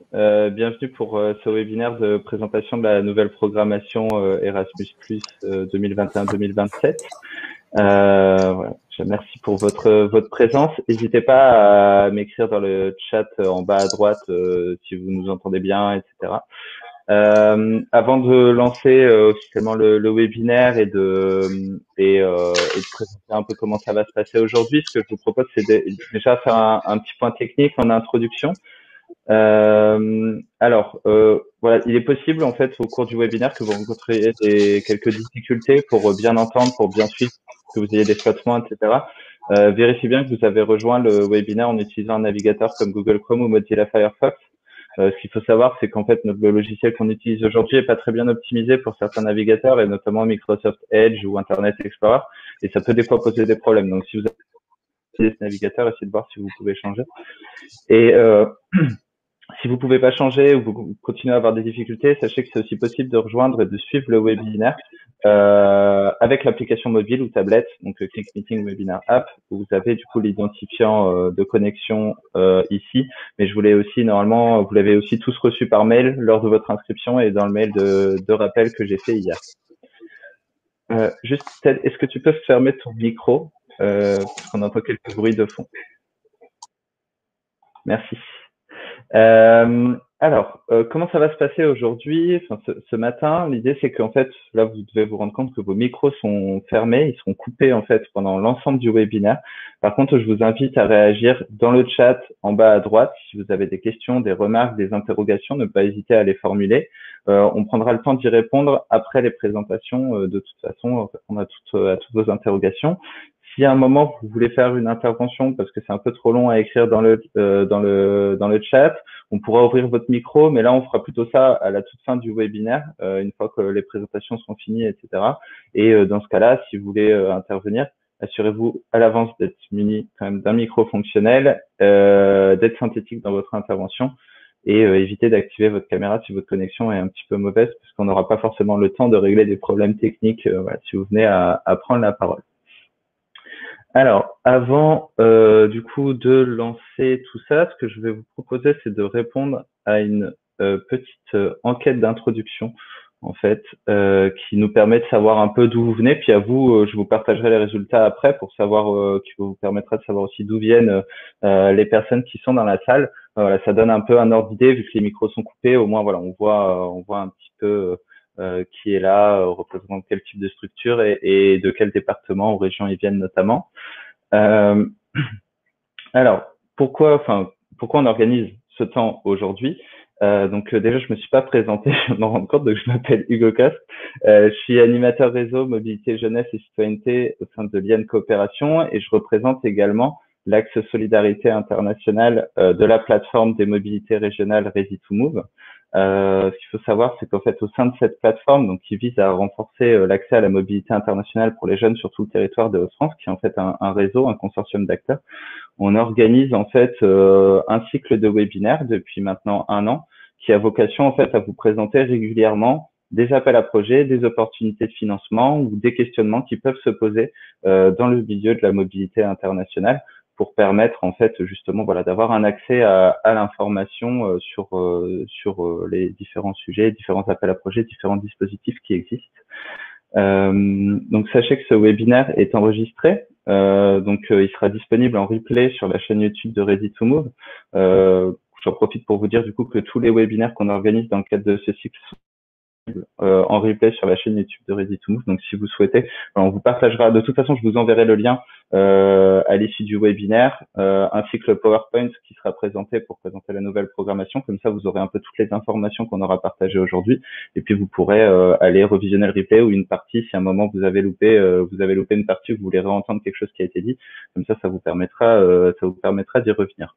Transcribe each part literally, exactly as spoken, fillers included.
Euh, bienvenue pour euh, ce webinaire de présentation de la nouvelle programmation euh, Erasmus plus euh, deux mille vingt et un deux mille vingt-sept. Euh, voilà. Merci pour votre votre présence. N'hésitez pas à m'écrire dans le chat en bas à droite euh, si vous nous entendez bien, et cetera. Euh, avant de lancer euh, officiellement le, le webinaire et de et, euh, et de présenter un peu comment ça va se passer aujourd'hui, ce que je vous propose, c'est de, déjà faire un, un petit point technique en introduction. Euh, alors, euh, voilà, il est possible en fait au cours du webinaire que vous rencontriez des, quelques difficultés pour bien entendre, pour bien suivre, que vous ayez des flottements, et cetera. Euh, vérifiez bien que vous avez rejoint le webinaire en utilisant un navigateur comme Google Chrome ou Mozilla Firefox. Euh, ce qu'il faut savoir, c'est qu'en fait, notre, le logiciel qu'on utilise aujourd'hui est pas très bien optimisé pour certains navigateurs, et notamment Microsoft Edge ou Internet Explorer, et ça peut des fois poser des problèmes. Donc, si vous avez ce navigateur, essayez de voir si vous pouvez changer. Et euh, si vous pouvez pas changer ou vous continuez à avoir des difficultés, sachez que c'est aussi possible de rejoindre et de suivre le webinaire euh, avec l'application mobile ou tablette, donc le Click Meeting Webinar App, où vous avez du coup l'identifiant euh, de connexion euh, ici. Mais je voulais aussi, normalement, vous l'avez aussi tous reçu par mail lors de votre inscription et dans le mail de, de rappel que j'ai fait hier. Euh, juste, Ted, est-ce que tu peux fermer ton micro euh, parce qu'on entend quelques bruits de fond. Merci. Euh, alors, euh, comment ça va se passer aujourd'hui, enfin, ce, ce matin? L'idée, c'est qu'en fait, là, vous devez vous rendre compte que vos micros sont fermés, ils seront coupés en fait pendant l'ensemble du webinaire. Par contre, je vous invite à réagir dans le chat en bas à droite. Si vous avez des questions, des remarques, des interrogations, ne pas hésiter à les formuler. Euh, on prendra le temps d'y répondre après les présentations. Euh, de toute façon, on a toutes, à toutes vos interrogations. Si à un moment vous voulez faire une intervention parce que c'est un peu trop long à écrire dans le euh, dans le dans le chat, on pourra ouvrir votre micro, mais là on fera plutôt ça à la toute fin du webinaire, euh, une fois que les présentations sont finies, et cetera. Et euh, dans ce cas-là, si vous voulez euh, intervenir, assurez-vous à l'avance d'être muni quand même d'un micro fonctionnel, euh, d'être synthétique dans votre intervention et euh, évitez d'activer votre caméra si votre connexion est un petit peu mauvaise, parce qu'on n'aura pas forcément le temps de régler des problèmes techniques euh, voilà, si vous venez à, à prendre la parole. Alors, avant euh, du coup de lancer tout ça, ce que je vais vous proposer, c'est de répondre à une euh, petite euh, enquête d'introduction, en fait, euh, qui nous permet de savoir un peu d'où vous venez. Puis à vous, euh, je vous partagerai les résultats après pour savoir, euh, qui vous permettra de savoir aussi d'où viennent euh, les personnes qui sont dans la salle. Euh, voilà, ça donne un peu un ordre d'idée vu que les micros sont coupés. Au moins, voilà, on voit, euh, on voit un petit peu. Euh, qui est là, euh, représentant quel type de structure et, et de quel département ou région ils viennent notamment. Euh, alors, pourquoi, enfin, pourquoi on organise ce temps aujourd'hui? Euh, donc euh, déjà, je me suis pas présenté, je me rends compte, donc je m'appelle Hugo Coste. Euh, je suis animateur réseau mobilité jeunesse et citoyenneté au sein de l'I A N Coopération et je représente également l'axe solidarité internationale euh, de la plateforme des mobilités régionales Ready to Move. Euh, ce qu'il faut savoir, c'est qu'en fait, au sein de cette plateforme, donc qui vise à renforcer euh, l'accès à la mobilité internationale pour les jeunes sur tout le territoire de Hauts-de-France, qui est en fait un, un réseau, un consortium d'acteurs, on organise en fait euh, un cycle de webinaires depuis maintenant un an, qui a vocation en fait à vous présenter régulièrement des appels à projets, des opportunités de financement ou des questionnements qui peuvent se poser euh, dans le milieu de la mobilité internationale, pour permettre en fait justement voilà d'avoir un accès à, à l'information euh, sur euh, sur euh, les différents sujets, différents appels à projets, différents dispositifs qui existent. Euh, donc sachez que ce webinaire est enregistré, euh, donc euh, il sera disponible en replay sur la chaîne YouTube de Ready to Move. Euh, J'en profite pour vous dire du coup que tous les webinaires qu'on organise dans le cadre de ce cycle sont Euh, en replay sur la chaîne YouTube de Ready to Move. Donc, si vous souhaitez, on vous partagera. De toute façon, je vous enverrai le lien euh, à l'issue du webinaire, euh, ainsi que le PowerPoint qui sera présenté pour présenter la nouvelle programmation. Comme ça, vous aurez un peu toutes les informations qu'on aura partagées aujourd'hui. Et puis, vous pourrez euh, aller revisionner le replay ou une partie. Si à un moment vous avez loupé, euh, vous avez loupé une partie ou vous voulez réentendre quelque chose qui a été dit, comme ça, ça vous permettra, euh, ça vous permettra d'y revenir.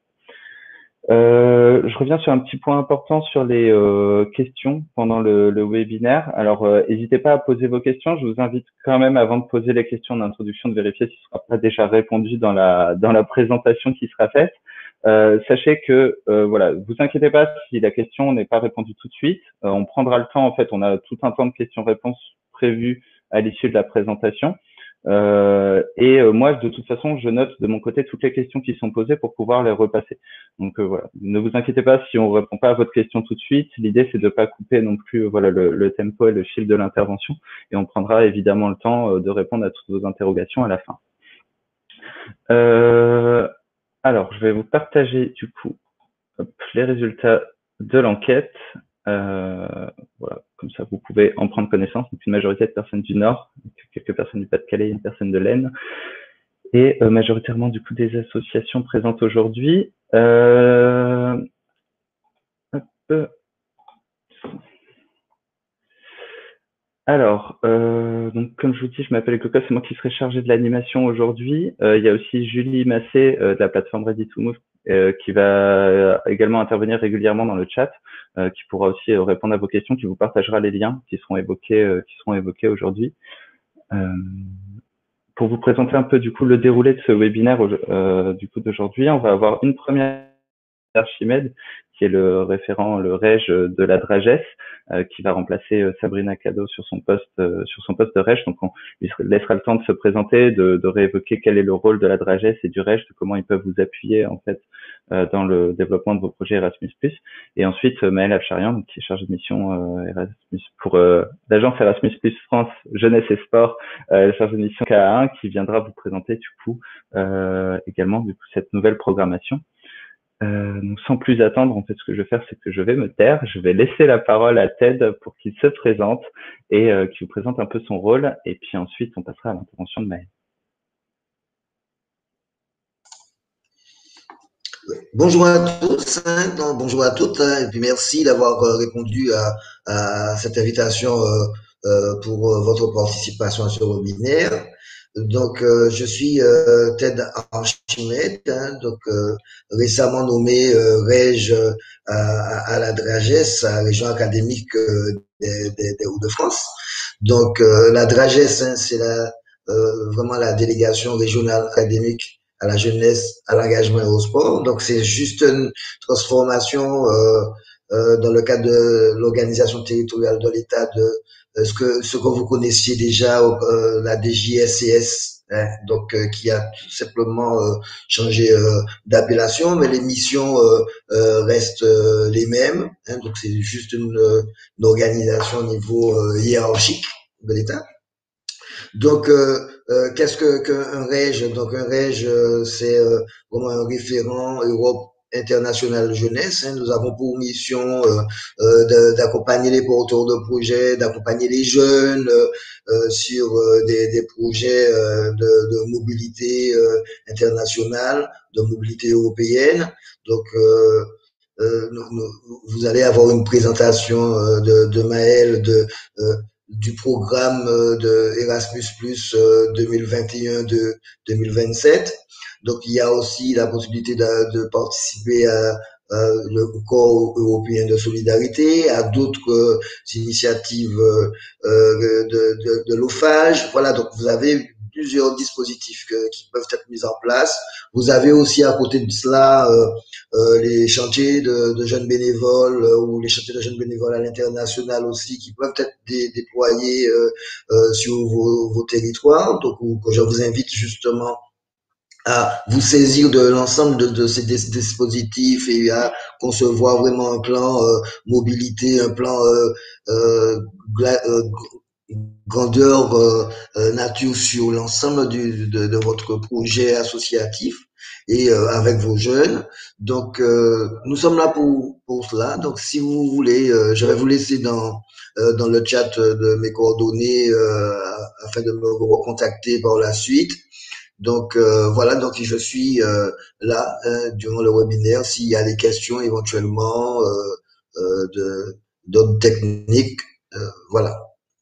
Euh, je reviens sur un petit point important sur les euh, questions pendant le, le webinaire. Alors, euh, n'hésitez pas à poser vos questions. Je vous invite quand même, avant de poser les questions d'introduction, de vérifier si ce sera pas déjà répondu dans la dans la présentation qui sera faite. Euh, sachez que euh, voilà, vous inquiétez pas si la question n'est pas répondue tout de suite. Euh, on prendra le temps. En fait, on a tout un temps de questions-réponses prévues à l'issue de la présentation. Euh, et euh, moi, de toute façon, je note de mon côté toutes les questions qui sont posées pour pouvoir les repasser. Donc euh, voilà, ne vous inquiétez pas si on répond pas à votre question tout de suite. L'idée, c'est de pas couper non plus euh, voilà le, le tempo et le fil de l'intervention, et on prendra évidemment le temps euh, de répondre à toutes vos interrogations à la fin. Euh, alors, je vais vous partager du coup hop, les résultats de l'enquête. Euh, voilà, comme ça vous pouvez en prendre connaissance. Donc une majorité de personnes du Nord, quelques personnes du Pas-de-Calais, une personne de l'Aisne, et euh, majoritairement du coup des associations présentes aujourd'hui. Euh, hop. Alors, euh, donc comme je vous dis, je m'appelle Coco, c'est moi qui serai chargé de l'animation aujourd'hui. Euh, il y a aussi Julie Massé euh, de la plateforme Ready to Move euh, qui va également intervenir régulièrement dans le chat, euh, qui pourra aussi euh, répondre à vos questions, qui vous partagera les liens qui seront évoqués, euh, qui seront évoqués aujourd'hui. Euh, pour vous présenter un peu du coup le déroulé de ce webinaire euh, du coup d'aujourd'hui, on va avoir une première Archimède, qui est le référent, le rég de la Drages, euh, qui va remplacer euh, Sabrina Cado sur son poste, euh, sur son poste de rég. Donc, on lui laissera le temps de se présenter, de, de réévoquer quel est le rôle de la Drages et du rég, de comment ils peuvent vous appuyer en fait euh, dans le développement de vos projets Erasmus plus. Et ensuite, euh, Maëlle Afcharian, donc, qui est chargé de mission euh, Erasmus pour euh, l'agence Erasmus plus France Jeunesse et Sport, euh, chargé de mission K A un, qui viendra vous présenter du coup euh, également du coup cette nouvelle programmation. Euh, donc sans plus attendre, en fait, ce que je vais faire, c'est que je vais me taire. Je vais laisser la parole à Ted pour qu'il se présente et euh, qu'il vous présente un peu son rôle. Et puis ensuite, on passera à l'intervention de Maëlle. Bonjour à tous, hein, non, bonjour à toutes, hein, et puis merci d'avoir euh, répondu à, à cette invitation euh, euh, pour euh, votre participation à ce webinaire. Donc, euh, je suis euh, Ted Archimède, hein, donc euh, récemment nommé euh, rég euh, à, à la Drages, à la région académique euh, des, des, des Hauts-de-France. Donc, euh, la Drages, hein, c'est la, euh, vraiment la délégation régionale académique à la jeunesse, à l'engagement et au sport. Donc, c'est juste une transformation euh, euh, dans le cadre de l'organisation territoriale de l'État de euh, ce que ce que vous connaissiez déjà, euh, la D J S C S, hein, donc euh, qui a tout simplement euh, changé euh, d'appellation, mais les missions euh, euh, restent euh, les mêmes. Hein, donc, c'est juste une, une organisation au niveau euh, hiérarchique de l'État. Donc, euh, euh, qu'est-ce que qu'un rég? Donc, un rég, euh, c'est euh, vraiment un référent Europe internationale jeunesse. Hein. Nous avons pour mission euh, euh, d'accompagner les porteurs de projets, d'accompagner les jeunes euh, euh, sur euh, des, des projets euh, de, de mobilité euh, internationale, de mobilité européenne. Donc, euh, euh, nous, nous, vous allez avoir une présentation euh, de, de Maëlle de euh, du programme de Erasmus plus deux mille vingt et un de deux mille vingt-sept. Donc, il y a aussi la possibilité de, de participer à, à le corps européen de solidarité, à d'autres euh, initiatives euh, de, de, de l'O F A G. Voilà, donc vous avez plusieurs dispositifs que, qui peuvent être mis en place. Vous avez aussi à côté de cela euh, euh, les chantiers de, de jeunes bénévoles euh, ou les chantiers de jeunes bénévoles à l'international aussi qui peuvent être dé, déployés euh, euh, sur vos, vos territoires. Donc, je vous invite justement à vous saisir de l'ensemble de, de ces dispositifs et à concevoir vraiment un plan euh, mobilité, un plan euh, euh, euh, grandeur euh, euh, nature sur l'ensemble du, de, de votre projet associatif et euh, avec vos jeunes. Donc, euh, nous sommes là pour, pour cela. Donc, si vous voulez, euh, je vais vous laisser dans, euh, dans le chat de mes coordonnées euh, afin de me recontacter par la suite. Donc, euh, voilà, donc je suis euh, là hein, durant le webinaire s'il y a des questions éventuellement euh, euh, de d'autres techniques. Euh, voilà.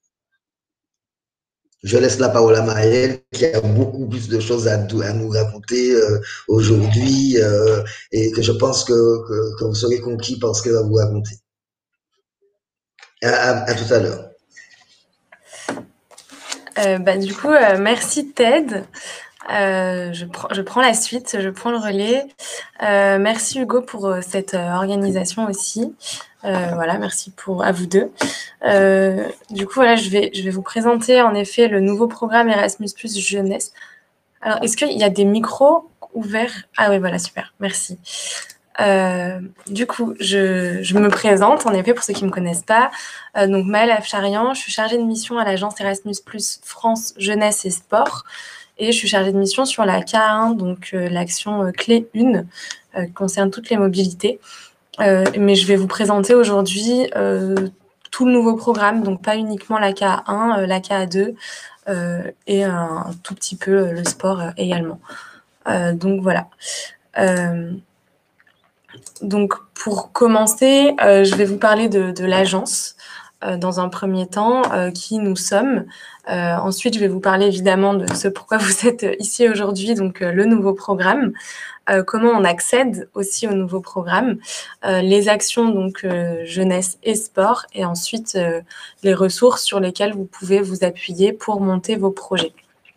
Je laisse la parole à Maëlle qui a beaucoup plus de choses à, à nous raconter euh, aujourd'hui euh, et que je pense que, que, que vous serez conquis par ce qu'elle va vous raconter. À, à, à tout à l'heure. Euh, bah, du coup, euh, merci Ted. Euh, je, pr je prends la suite, je prends le relais. Euh, merci Hugo pour euh, cette euh, organisation aussi. Euh, voilà, merci pour, à vous deux. Euh, du coup, voilà, je vais, je vais vous présenter en effet le nouveau programme Erasmus plus Jeunesse. Alors, est-ce qu'il y a des micros ouverts? Ah oui, voilà, super, merci. Euh, du coup, je, je me présente, en effet, pour ceux qui ne me connaissent pas. Euh, donc, Maëlle Afcharian, je suis chargée de mission à l'agence Erasmus plus France Jeunesse et Sport. Et je suis chargée de mission sur la K un, donc euh, l'action euh, clé un, euh, qui concerne toutes les mobilités. Euh, mais je vais vous présenter aujourd'hui euh, tout le nouveau programme, donc pas uniquement la K un, euh, la K deux euh, et un, un tout petit peu euh, le sport euh, également. Euh, donc voilà. Euh, donc pour commencer, euh, je vais vous parler de, de l'agence euh, dans un premier temps, euh, qui nous sommes. Euh, ensuite, je vais vous parler évidemment de ce pourquoi vous êtes ici aujourd'hui, donc euh, le nouveau programme. Euh, comment on accède aussi au nouveau programme, euh, les actions donc euh, jeunesse et sport, et ensuite euh, les ressources sur lesquelles vous pouvez vous appuyer pour monter vos projets.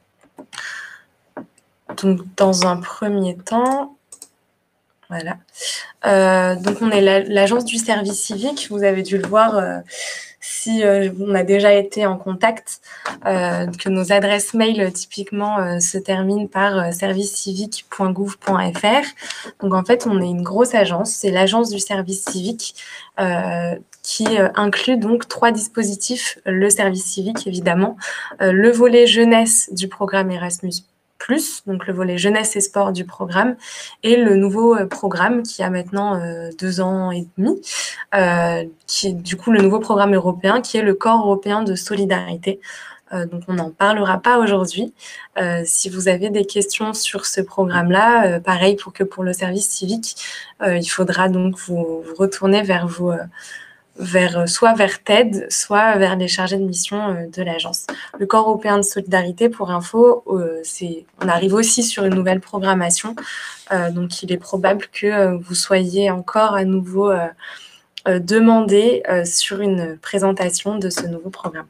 Donc dans un premier temps, voilà. Euh, donc on est l'agence du service civique. Vous avez dû le voir euh, si euh, on a déjà été en contact, euh, que nos adresses mail typiquement euh, se terminent par euh, service civique point gouv point f r. Donc en fait, on est une grosse agence. C'est l'agence du service civique euh, qui euh, inclut donc trois dispositifs. Le service civique, évidemment, euh, le volet jeunesse du programme Erasmus plus, donc le volet jeunesse et sport du programme, et le nouveau euh, programme qui a maintenant euh, deux ans et demi, euh, qui est du coup le nouveau programme européen, qui est le Corps européen de solidarité. Euh, donc on n'en parlera pas aujourd'hui. Euh, si vous avez des questions sur ce programme-là, euh, pareil pour que pour le service civique, euh, il faudra donc vous, vous retourner vers vos... Euh, vers, soit vers T E D, soit vers les chargés de mission euh, de l'agence. Le Corps européen de solidarité, pour info, euh, c'est, on arrive aussi sur une nouvelle programmation, euh, donc il est probable que euh, vous soyez encore à nouveau euh, euh, demandé euh, sur une présentation de ce nouveau programme.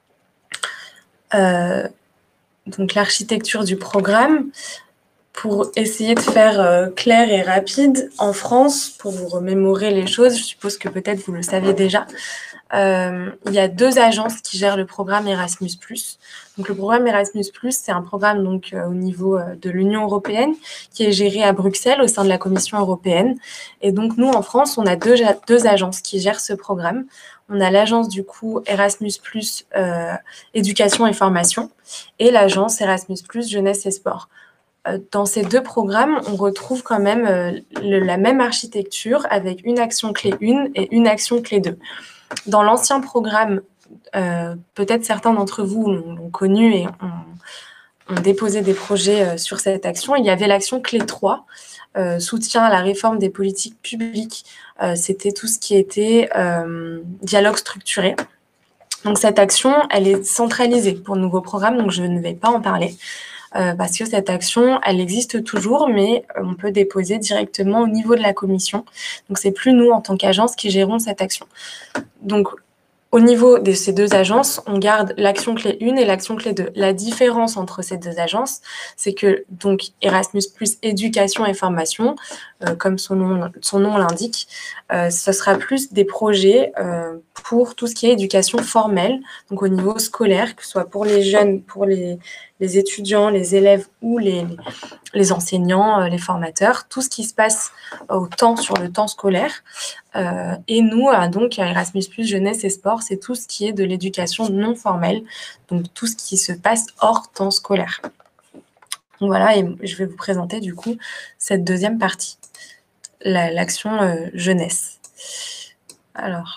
Euh, donc l'architecture du programme, pour essayer de faire euh, clair et rapide, en France, pour vous remémorer les choses, je suppose que peut-être vous le savez déjà, euh, il y a deux agences qui gèrent le programme Erasmus plus. Donc le programme Erasmus plus, c'est un programme donc euh, au niveau euh, de l'Union européenne qui est géré à Bruxelles au sein de la Commission européenne. Et donc nous, en France, on a deux, deux agences qui gèrent ce programme. On a l'agence du coup Erasmus plus euh, éducation et formation et l'agence Erasmus plus jeunesse et sport. Dans ces deux programmes, on retrouve quand même euh, le, la même architecture avec une action clé un et une action clé deux. Dans l'ancien programme, euh, peut-être certains d'entre vous l'ont connu et ont, ont déposé des projets euh, sur cette action. Il y avait l'action clé trois, euh, soutien à la réforme des politiques publiques. Euh, C'était tout ce qui était euh, dialogue structuré. Donc cette action, elle est centralisée pour le nouveau programme, donc je ne vais pas en parler. Euh, parce que cette action, elle existe toujours, mais on peut déposer directement au niveau de la commission. Donc, c'est plus nous, en tant qu'agence, qui gérons cette action. Donc, au niveau de ces deux agences, on garde l'action clé un et l'action clé deux. La différence entre ces deux agences, c'est que donc Erasmus plus éducation et formation, euh, comme son nom, son nom l'indique, euh, ce sera plus des projets euh, pour tout ce qui est éducation formelle, donc au niveau scolaire, que ce soit pour les jeunes, pour les, les étudiants, les élèves ou les, les enseignants, les formateurs, tout ce qui se passe au temps sur le temps scolaire. Euh, et nous, donc, à Erasmus plus jeunesse et sport, c'est tout ce qui est de l'éducation non formelle, donc tout ce qui se passe hors temps scolaire. Donc voilà, et je vais vous présenter du coup cette deuxième partie, l'action la, euh, jeunesse. Alors,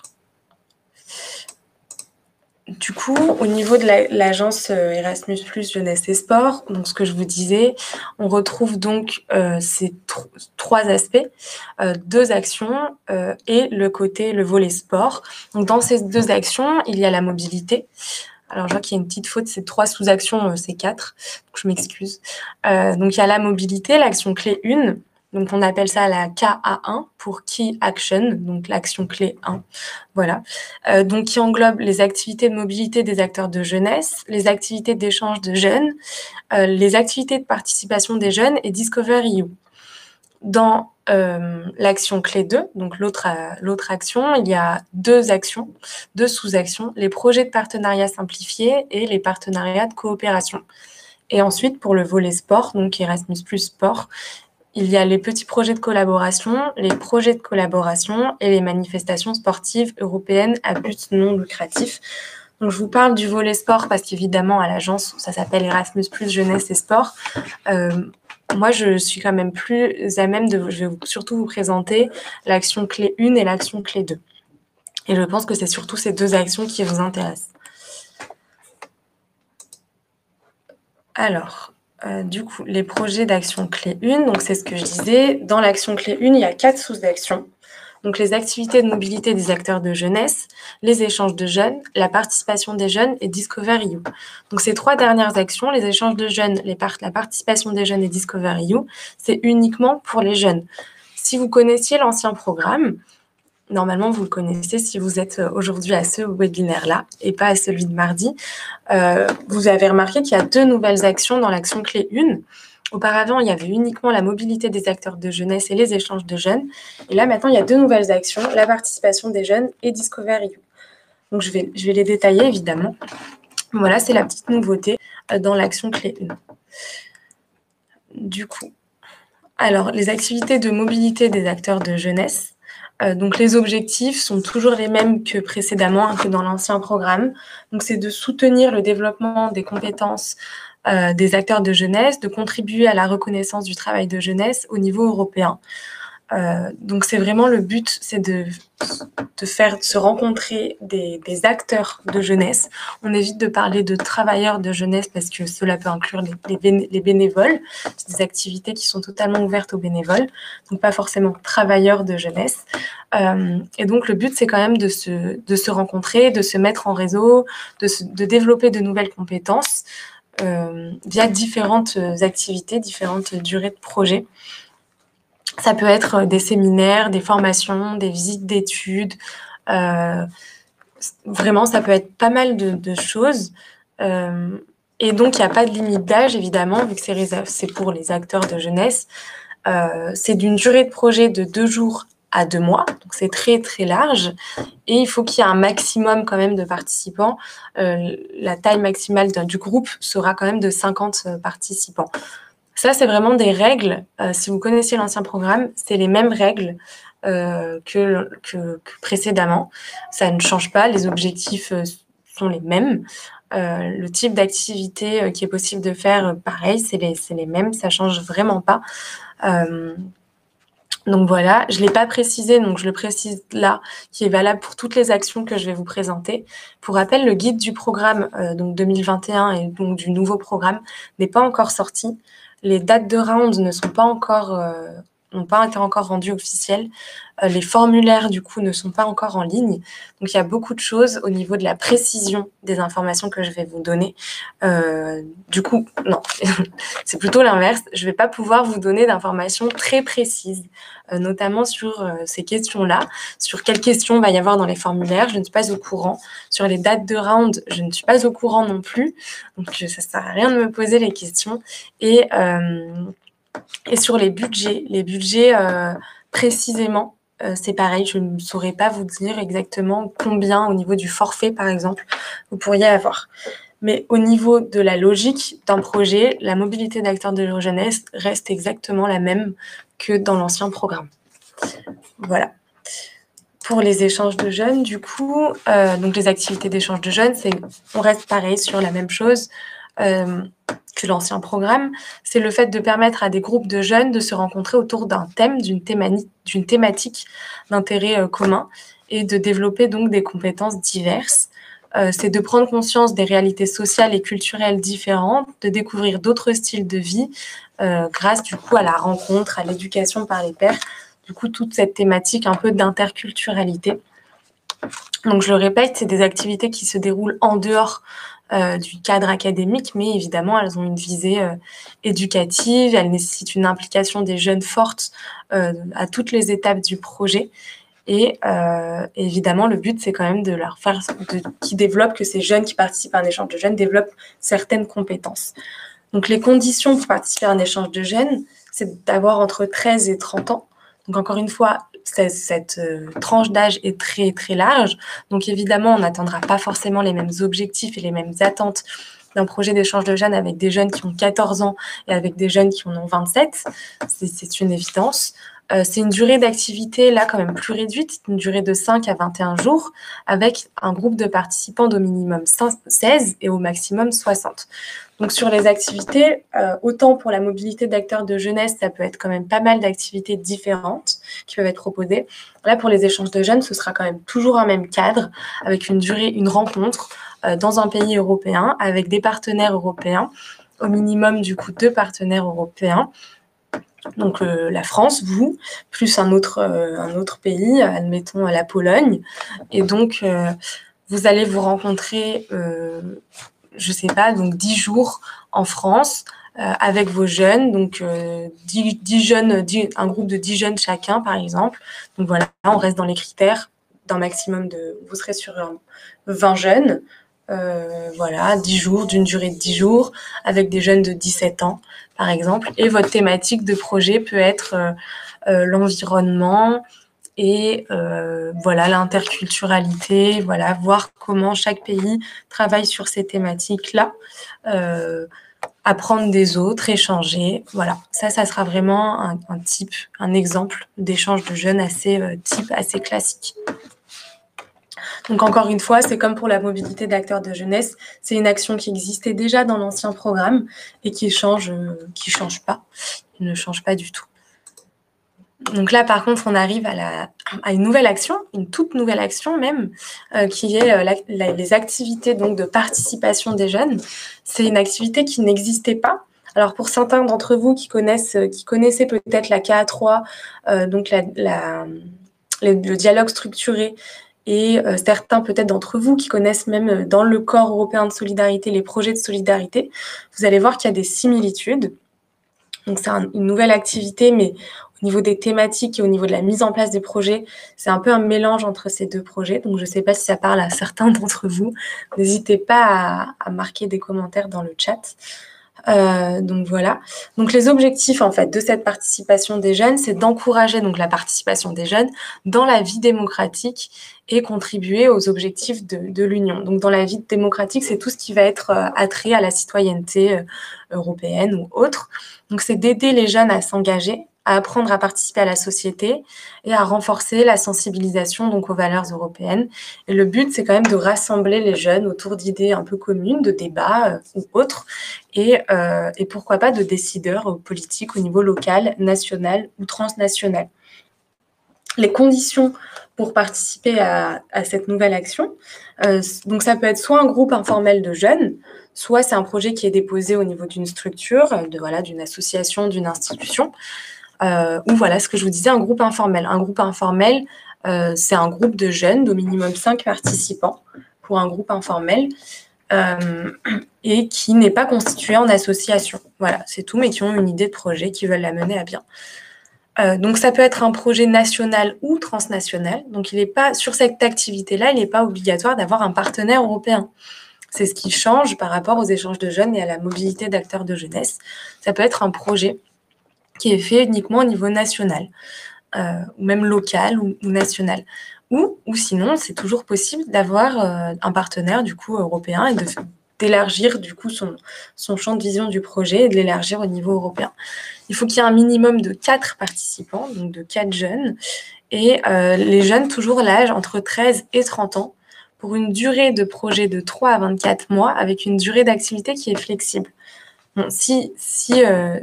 du coup, au niveau de l'agence la, euh, Erasmus plus jeunesse et sport, donc ce que je vous disais, on retrouve donc euh, ces tr trois aspects, euh, deux actions euh, et le côté, le volet sport. Donc dans ces deux actions, il y a la mobilité. Alors je vois qu'il y a une petite faute, c'est trois sous-actions, euh, c'est quatre, donc je m'excuse. Euh, donc il y a la mobilité, l'action clé un. Donc, on appelle ça la K A un pour Key Action, donc l'action clé un. Voilà. Euh, donc, qui englobe les activités de mobilité des acteurs de jeunesse, les activités d'échange de jeunes, euh, les activités de participation des jeunes et Discover E U. Dans euh, l'action clé deux, donc l'autre euh, l'autre action, il y a deux actions, deux sous-actions, les projets de partenariat simplifiés et les partenariats de coopération. Et ensuite, pour le volet sport, donc Erasmus plus sport, il y a les petits projets de collaboration, les projets de collaboration et les manifestations sportives européennes à but non lucratif. Donc, je vous parle du volet sport parce qu'évidemment, à l'agence, ça s'appelle Erasmus plus jeunesse et sport. Euh, moi, je suis quand même plus à même de... Je vais surtout vous présenter l'action clé un et l'action clé deux. Et je pense que c'est surtout ces deux actions qui vous intéressent. Alors... Euh, du coup, les projets d'action clé un, donc c'est ce que je disais. Dans l'action clé un, il y a quatre sous-actions. Donc, les activités de mobilité des acteurs de jeunesse, les échanges de jeunes, la participation des jeunes et Discover E U. Donc, ces trois dernières actions, les échanges de jeunes, les part la participation des jeunes et Discover E U, c'est uniquement pour les jeunes. Si vous connaissiez l'ancien programme, normalement, vous le connaissez si vous êtes aujourd'hui à ce webinaire-là et pas à celui de mardi. Euh, vous avez remarqué qu'il y a deux nouvelles actions dans l'action clé un. Auparavant, il y avait uniquement la mobilité des acteurs de jeunesse et les échanges de jeunes. Et là, maintenant, il y a deux nouvelles actions, la participation des jeunes et Discover E U. Donc, je vais, je vais les détailler, évidemment. Voilà, c'est la petite nouveauté dans l'action clé un. Du coup, alors, les activités de mobilité des acteurs de jeunesse. Euh, donc, les objectifs sont toujours les mêmes que précédemment, hein, que dans l'ancien programme. Donc, c'est de soutenir le développement des compétences euh, des acteurs de jeunesse, de contribuer à la reconnaissance du travail de jeunesse au niveau européen. Euh, donc, c'est vraiment le but, c'est de, de faire se rencontrer des, des acteurs de jeunesse. On évite de parler de travailleurs de jeunesse parce que cela peut inclure les, les, béné les bénévoles. C'est des activités qui sont totalement ouvertes aux bénévoles, donc pas forcément travailleurs de jeunesse. Euh, et donc, le but, c'est quand même de se, de se rencontrer, de se mettre en réseau, de, se, de développer de nouvelles compétences euh, via différentes activités, différentes durées de projet. Ça peut être des séminaires, des formations, des visites d'études. Euh, vraiment, ça peut être pas mal de, de choses. Euh, et donc, il n'y a pas de limite d'âge, évidemment, vu que c'est pour les acteurs de jeunesse. Euh, c'est d'une durée de projet de deux jours à deux mois. Donc, c'est très, très large. Et il faut qu'il y ait un maximum quand même de participants. Euh, la taille maximale du groupe sera quand même de cinquante participants. Ça, c'est vraiment des règles. Euh, si vous connaissiez l'ancien programme, c'est les mêmes règles euh, que, que, que précédemment. Ça ne change pas. Les objectifs euh, sont les mêmes. Euh, le type d'activité euh, qui est possible de faire, euh, pareil, c'est les, les mêmes. Ça ne change vraiment pas. Euh, donc voilà, je ne l'ai pas précisé, donc je le précise là, qui est valable pour toutes les actions que je vais vous présenter. Pour rappel, le guide du programme euh, donc deux mille vingt et un et donc du nouveau programme n'est pas encore sorti. Les dates de round ne sont pas encore, euh, n'ont pas été encore rendues officielles. Euh, les formulaires, du coup, ne sont pas encore en ligne. Donc, il y a beaucoup de choses au niveau de la précision des informations que je vais vous donner. Euh, du coup, non, c'est plutôt l'inverse. Je ne vais pas pouvoir vous donner d'informations très précises, euh, notamment sur euh, ces questions-là, sur quelles questions va y avoir dans les formulaires. Je ne suis pas au courant. Sur les dates de round, je ne suis pas au courant non plus. Donc, ça ne sert à rien de me poser les questions. Et, euh, et sur les budgets, les budgets euh, précisément, euh, c'est pareil, je ne saurais pas vous dire exactement combien au niveau du forfait, par exemple, vous pourriez avoir. Mais au niveau de la logique d'un projet, la mobilité d'acteurs de jeunesse reste exactement la même que dans l'ancien programme. Voilà. Pour les échanges de jeunes, du coup, euh, donc les activités d'échange de jeunes, c'est, on reste pareil sur la même chose euh, que l'ancien programme. C'est le fait de permettre à des groupes de jeunes de se rencontrer autour d'un thème, d'une thématique, d'une thématique d'intérêt euh, commun et de développer donc des compétences diverses. Euh, c'est de prendre conscience des réalités sociales et culturelles différentes, de découvrir d'autres styles de vie euh, grâce du coup à la rencontre, à l'éducation par les pairs. Du coup, toute cette thématique un peu d'interculturalité. Donc, je le répète, c'est des activités qui se déroulent en dehors euh, du cadre académique, mais évidemment, elles ont une visée euh, éducative, elles nécessitent une implication des jeunes forte euh, à toutes les étapes du projet. Et euh, évidemment, le but, c'est quand même de leur faire, de, qu'ils développent, que ces jeunes qui participent à un échange de jeunes développent certaines compétences. Donc, les conditions pour participer à un échange de jeunes, c'est d'avoir entre treize et trente ans. Donc, encore une fois, cette, cette euh, tranche d'âge est très, très large. Donc, évidemment, on n'atteindra pas forcément les mêmes objectifs et les mêmes attentes d'un projet d'échange de jeunes avec des jeunes qui ont quatorze ans et avec des jeunes qui en ont vingt-sept. C'est, c'est une évidence. Euh, c'est une durée d'activité, là, quand même plus réduite, une durée de cinq à vingt et un jours, avec un groupe de participants d'au minimum seize et au maximum soixante. Donc, sur les activités, euh, autant pour la mobilité d'acteurs de jeunesse, ça peut être quand même pas mal d'activités différentes qui peuvent être proposées. Là, pour les échanges de jeunes, ce sera quand même toujours un même cadre, avec une durée, une rencontre euh, dans un pays européen, avec des partenaires européens, au minimum, du coup, deux partenaires européens. Donc euh, la France, vous, plus un autre, euh, un autre pays, admettons la Pologne. Et donc, euh, vous allez vous rencontrer, euh, je ne sais pas, donc dix jours en France euh, avec vos jeunes. Donc, euh, dix, dix jeunes, dix, un groupe de dix jeunes chacun, par exemple. Donc voilà, on reste dans les critères d'un maximum de... Vous serez sur vingt jeunes. Euh, voilà, dix jours, d'une durée de dix jours, avec des jeunes de dix-sept ans, par exemple. Et votre thématique de projet peut être euh, euh, l'environnement et euh, voilà, l'interculturalité, voilà, voir comment chaque pays travaille sur ces thématiques-là, euh, apprendre des autres, échanger. Voilà, ça, ça sera vraiment un, un type, un exemple d'échange de jeunes assez euh, type, assez classique. Donc, encore une fois, c'est comme pour la mobilité d'acteurs de jeunesse, c'est une action qui existait déjà dans l'ancien programme et qui change, euh, qui change pas, qui ne change pas du tout. Donc là, par contre, on arrive à, la, à une nouvelle action, une toute nouvelle action même, euh, qui est euh, la, la, les activités donc, de participation des jeunes. C'est une activité qui n'existait pas. Alors, pour certains d'entre vous qui connaissent, qui connaissaient peut-être la K A trois, euh, donc la, la, le, le dialogue structuré, et euh, certains peut-être d'entre vous qui connaissent même dans le corps européen de solidarité les projets de solidarité, vous allez voir qu'il y a des similitudes. Donc c'est un, une nouvelle activité, mais au niveau des thématiques et au niveau de la mise en place des projets, c'est un peu un mélange entre ces deux projets. Donc je ne sais pas si ça parle à certains d'entre vous. N'hésitez pas à, à marquer des commentaires dans le chat. Euh, donc voilà. Donc les objectifs en fait de cette participation des jeunes, c'est d'encourager donc la participation des jeunes dans la vie démocratique et contribuer aux objectifs de, de l'Union. Donc dans la vie démocratique, c'est tout ce qui va être euh, attrait à la citoyenneté euh, européenne ou autre. Donc c'est d'aider les jeunes à s'engager, à apprendre à participer à la société et à renforcer la sensibilisation donc aux valeurs européennes. Et le but, c'est quand même de rassembler les jeunes autour d'idées un peu communes, de débats euh, ou autres, et, euh, et pourquoi pas de décideurs euh, politiques au niveau local, national ou transnational. Les conditions pour participer à, à cette nouvelle action, euh, donc ça peut être soit un groupe informel de jeunes, soit c'est un projet qui est déposé au niveau d'une structure, de, voilà, d'une association, d'une institution, Euh, ou voilà, ce que je vous disais, un groupe informel. Un groupe informel, euh, c'est un groupe de jeunes d'au minimum cinq participants pour un groupe informel euh, et qui n'est pas constitué en association. Voilà, c'est tout, mais qui ont une idée de projet, qui veulent la mener à bien. Euh, donc, ça peut être un projet national ou transnational. Donc, il est pas, sur cette activité-là, il n'est pas obligatoire d'avoir un partenaire européen. C'est ce qui change par rapport aux échanges de jeunes et à la mobilité d'acteurs de jeunesse. Ça peut être un projet qui est fait uniquement au niveau national, euh, ou même local ou, ou national. Ou, ou sinon, c'est toujours possible d'avoir euh, un partenaire du coup européen et de, d'élargir du coup son, son champ de vision du projet et de l'élargir au niveau européen. Il faut qu'il y ait un minimum de quatre participants, donc de quatre jeunes, et euh, les jeunes, toujours l'âge entre treize et trente ans, pour une durée de projet de trois à vingt-quatre mois, avec une durée d'activité qui est flexible. Bon, si... si euh,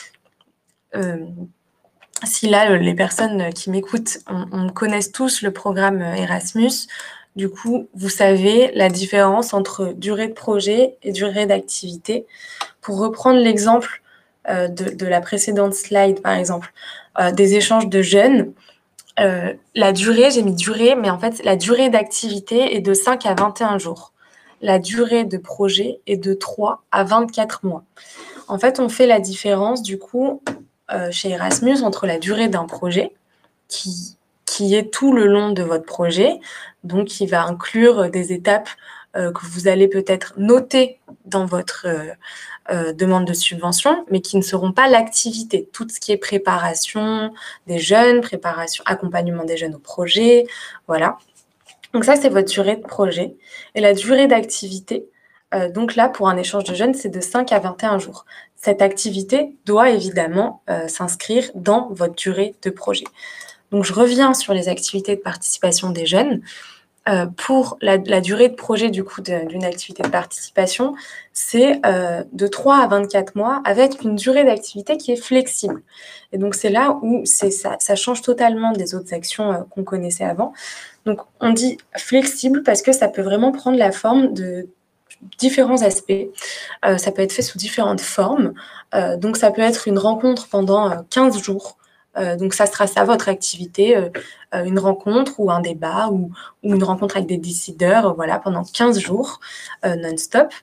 Euh, si là, les personnes qui m'écoutent, on, on connaissent tous le programme Erasmus, du coup, vous savez la différence entre durée de projet et durée d'activité. Pour reprendre l'exemple euh, de, de la précédente slide, par exemple, euh, des échanges de jeunes, euh, la durée, j'ai mis durée, mais en fait, la durée d'activité est de cinq à vingt et un jours. la durée de projet est de trois à vingt-quatre mois. En fait, on fait la différence, du coup, euh, chez Erasmus, entre la durée d'un projet, qui, qui est tout le long de votre projet, donc qui va inclure des étapes euh, que vous allez peut-être noter dans votre euh, euh, demande de subvention, mais qui ne seront pas l'activité. Tout ce qui est préparation des jeunes, préparation, accompagnement des jeunes au projet, voilà. Donc ça, c'est votre durée de projet. Et la durée d'activité, euh, donc là, pour un échange de jeunes, c'est de cinq à vingt et un jours. Cette activité doit évidemment euh, s'inscrire dans votre durée de projet. Donc, je reviens sur les activités de participation des jeunes. Euh, pour la, la durée de projet du coup d'une activité de participation, c'est euh, de trois à vingt-quatre mois avec une durée d'activité qui est flexible. Et donc, c'est là où c'est ça, ça change totalement des autres actions euh, qu'on connaissait avant. Donc, on dit flexible parce que ça peut vraiment prendre la forme de différents aspects. Euh, ça peut être fait sous différentes formes. Euh, donc, ça peut être une rencontre pendant euh, quinze jours. Euh, donc, ça sera ça, votre activité, euh, euh, une rencontre ou un débat ou, ou une rencontre avec des décideurs, euh, voilà, pendant quinze jours euh, non-stop.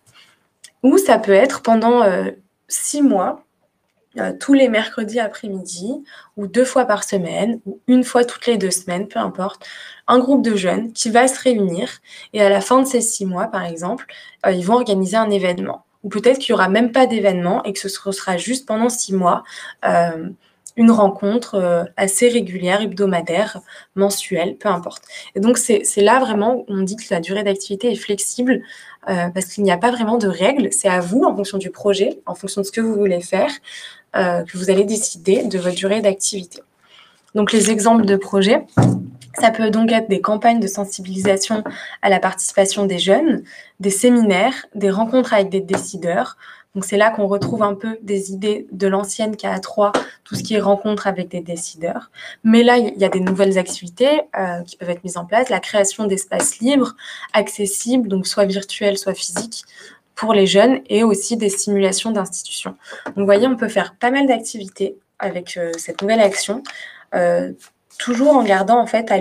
Ou ça peut être pendant euh, six mois, euh, tous les mercredis après-midi, ou deux fois par semaine, ou une fois toutes les deux semaines, peu importe, un groupe de jeunes qui va se réunir et à la fin de ces six mois, par exemple, euh, ils vont organiser un événement. Ou peut-être qu'il n'y aura même pas d'événement et que ce sera juste pendant six mois euh, une rencontre euh, assez régulière, hebdomadaire, mensuelle, peu importe. Et donc, c'est là vraiment où on dit que la durée d'activité est flexible euh, parce qu'il n'y a pas vraiment de règles. C'est à vous, en fonction du projet, en fonction de ce que vous voulez faire, euh, que vous allez décider de votre durée d'activité. Donc, les exemples de projets, ça peut donc être des campagnes de sensibilisation à la participation des jeunes, des séminaires, des rencontres avec des décideurs. Donc, c'est là qu'on retrouve un peu des idées de l'ancienne K A trois, tout ce qui est rencontre avec des décideurs. Mais là, il y a des nouvelles activités euh, qui peuvent être mises en place. La création d'espaces libres, accessibles, donc soit virtuels, soit physiques, pour les jeunes, et aussi des simulations d'institutions. Donc, vous voyez, on peut faire pas mal d'activités avec euh, cette nouvelle action, euh, toujours en gardant en fait à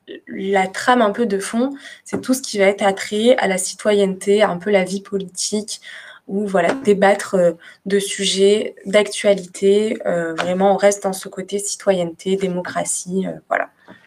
la trame un peu de fond, c'est tout ce qui va être attrait à la citoyenneté, un peu la vie politique, ou voilà, débattre euh, de sujets d'actualité. Euh, vraiment, on reste dans ce côté citoyenneté, démocratie, euh, voilà.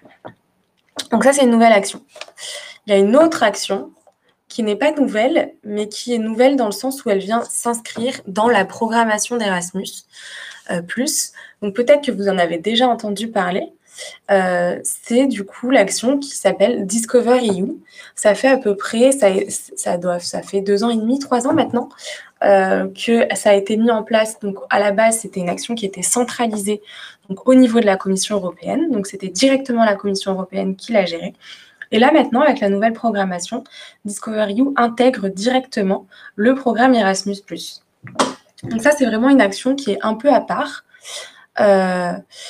Donc ça, c'est une nouvelle action. Il y a une autre action qui n'est pas nouvelle, mais qui est nouvelle dans le sens où elle vient s'inscrire dans la programmation d'Erasmus+. Euh, plus. Donc peut-être que vous en avez déjà entendu parler. Euh, c'est du coup l'action qui s'appelle Discover E U. Ça fait à peu près, ça, ça, doit, ça fait deux ans et demi, trois ans maintenant, euh, que ça a été mis en place. Donc à la base, c'était une action qui était centralisée donc, au niveau de la Commission européenne. Donc c'était directement la Commission européenne qui la gérait. Et là maintenant, avec la nouvelle programmation, Discover E U intègre directement le programme Erasmus+. Donc ça, c'est vraiment une action qui est un peu à part. Euh,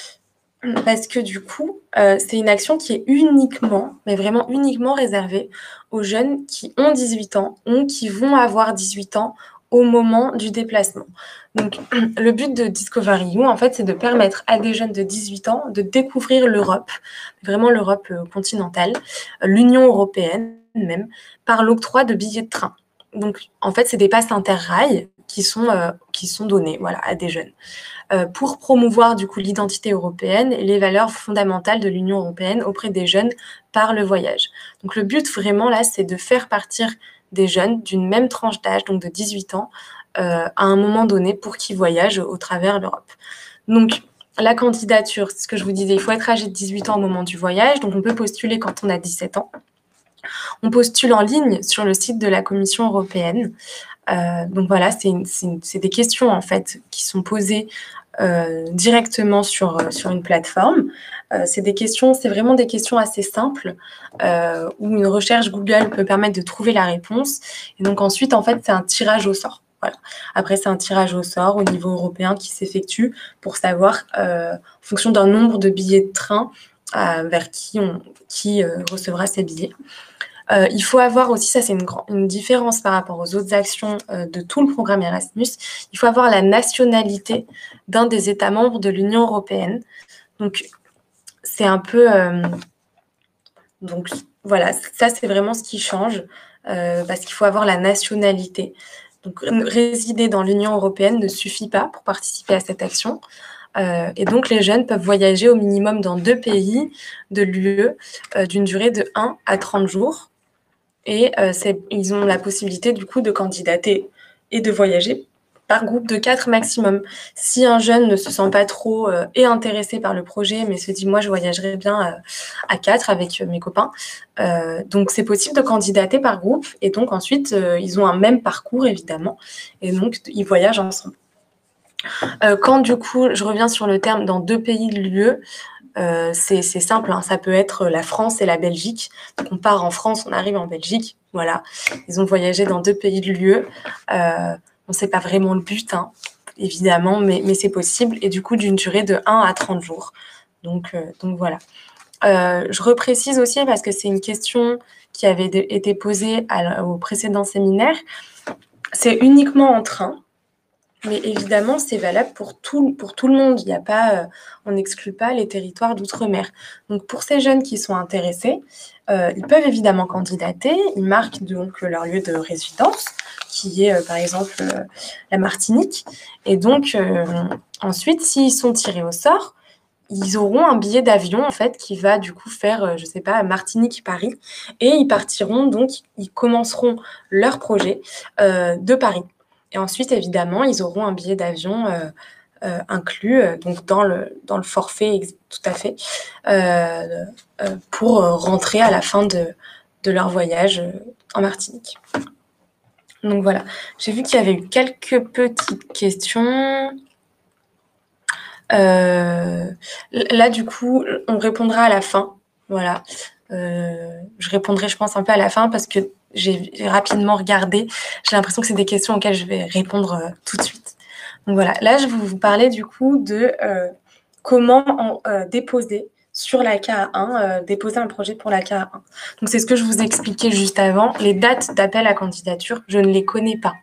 Parce que du coup, euh, c'est une action qui est uniquement, mais vraiment uniquement réservée aux jeunes qui ont dix-huit ans ou qui vont avoir dix-huit ans au moment du déplacement. Donc, le but de Discover E U, en fait, c'est de permettre à des jeunes de dix-huit ans de découvrir l'Europe, vraiment l'Europe continentale, l'Union européenne même, par l'octroi de billets de train. Donc, en fait, c'est des passes interrail qui sont, euh, qui sont donnés voilà, à des jeunes. Euh, pour promouvoir du coup l'identité européenne et les valeurs fondamentales de l'Union européenne auprès des jeunes par le voyage. Donc le but vraiment là, c'est de faire partir des jeunes d'une même tranche d'âge, donc de dix-huit ans, euh, à un moment donné pour qu'ils voyagent au travers l'Europe. Donc la candidature, c'est ce que je vous disais, il faut être âgé de dix-huit ans au moment du voyage, donc on peut postuler quand on a dix-sept ans. On postule en ligne sur le site de la Commission européenne. Euh, donc voilà, c'est des questions en fait qui sont posées euh, directement sur, euh, sur une plateforme. Euh, c'est des questions, c'est vraiment des questions assez simples euh, où une recherche Google peut permettre de trouver la réponse. Et donc ensuite, en fait, c'est un tirage au sort. Voilà. Après, c'est un tirage au sort au niveau européen qui s'effectue pour savoir, euh, en fonction d'un nombre de billets de train, euh, vers qui on qui euh, recevra ces billets. Euh, il faut avoir aussi, ça c'est une, une différence par rapport aux autres actions euh, de tout le programme Erasmus, il faut avoir la nationalité d'un des États membres de l'Union européenne. Donc, c'est un peu... Euh, donc, voilà, ça, c'est vraiment ce qui change, euh, parce qu'il faut avoir la nationalité. Donc, résider dans l'Union européenne ne suffit pas pour participer à cette action. Euh, et donc, les jeunes peuvent voyager au minimum dans deux pays de l'U E euh, d'une durée de un à trente jours. Et euh, ils ont la possibilité, du coup, de candidater et de voyager par groupe de quatre maximum. Si un jeune ne se sent pas trop euh, et intéressé par le projet, mais se dit « moi, je voyagerai bien à, à quatre avec euh, mes copains euh, », donc c'est possible de candidater par groupe. Et donc ensuite, euh, ils ont un même parcours, évidemment. Et donc, ils voyagent ensemble. Euh, quand, du coup, je reviens sur le terme « dans deux pays de l'U E », Euh, c'est simple, hein. Ça peut être la France et la Belgique. Donc on part en France, on arrive en Belgique, voilà. Ils ont voyagé dans deux pays de l'U E. Euh, on ne sait pas vraiment le but, hein, évidemment, mais, mais c'est possible. Et du coup, d'une durée de un à trente jours. Donc, euh, donc voilà. Euh, je reprécise aussi, parce que c'est une question qui avait de, été posée à, au précédent séminaire, c'est uniquement en train. Mais évidemment, c'est valable pour tout, pour tout le monde. Il y a pas, euh, on n'exclut pas les territoires d'outre-mer. Donc, pour ces jeunes qui sont intéressés, euh, ils peuvent évidemment candidater. Ils marquent donc leur lieu de résidence, qui est, euh, par exemple, euh, la Martinique. Et donc, euh, ensuite, s'ils sont tirés au sort, ils auront un billet d'avion, en fait, qui va, du coup, faire, euh, je sais pas, Martinique-Paris. Et ils partiront, donc, ils commenceront leur projet euh, de Paris. Et ensuite, évidemment, ils auront un billet d'avion euh, euh, inclus euh, donc dans le, dans le forfait, tout à fait, euh, euh, pour rentrer à la fin de, de leur voyage euh, en Martinique. Donc voilà, j'ai vu qu'il y avait eu quelques petites questions. Euh, là, du coup, on répondra à la fin. Voilà. Euh, je répondrai, je pense, un peu à la fin parce que j'ai rapidement regardé. J'ai l'impression que c'est des questions auxquelles je vais répondre euh, tout de suite. Donc voilà, là, je vais vous parler du coup de euh, comment en, euh, déposer sur la K A un, euh, déposer un projet pour la K A un. Donc c'est ce que je vous expliquais juste avant. Les dates d'appel à candidature, je ne les connais pas.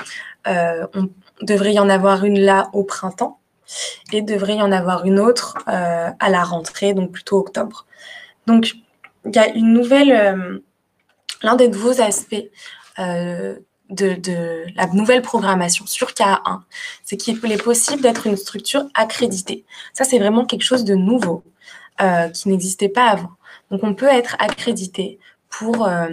Euh, on devrait y en avoir une là au printemps et devrait y en avoir une autre euh, à la rentrée, donc plutôt octobre. Donc, il y a une nouvelle, euh, l'un des nouveaux aspects euh, de, de la nouvelle programmation sur K A un, c'est qu'il est possible d'être une structure accréditée. Ça, c'est vraiment quelque chose de nouveau euh, qui n'existait pas avant. Donc, on peut être accrédité pour euh,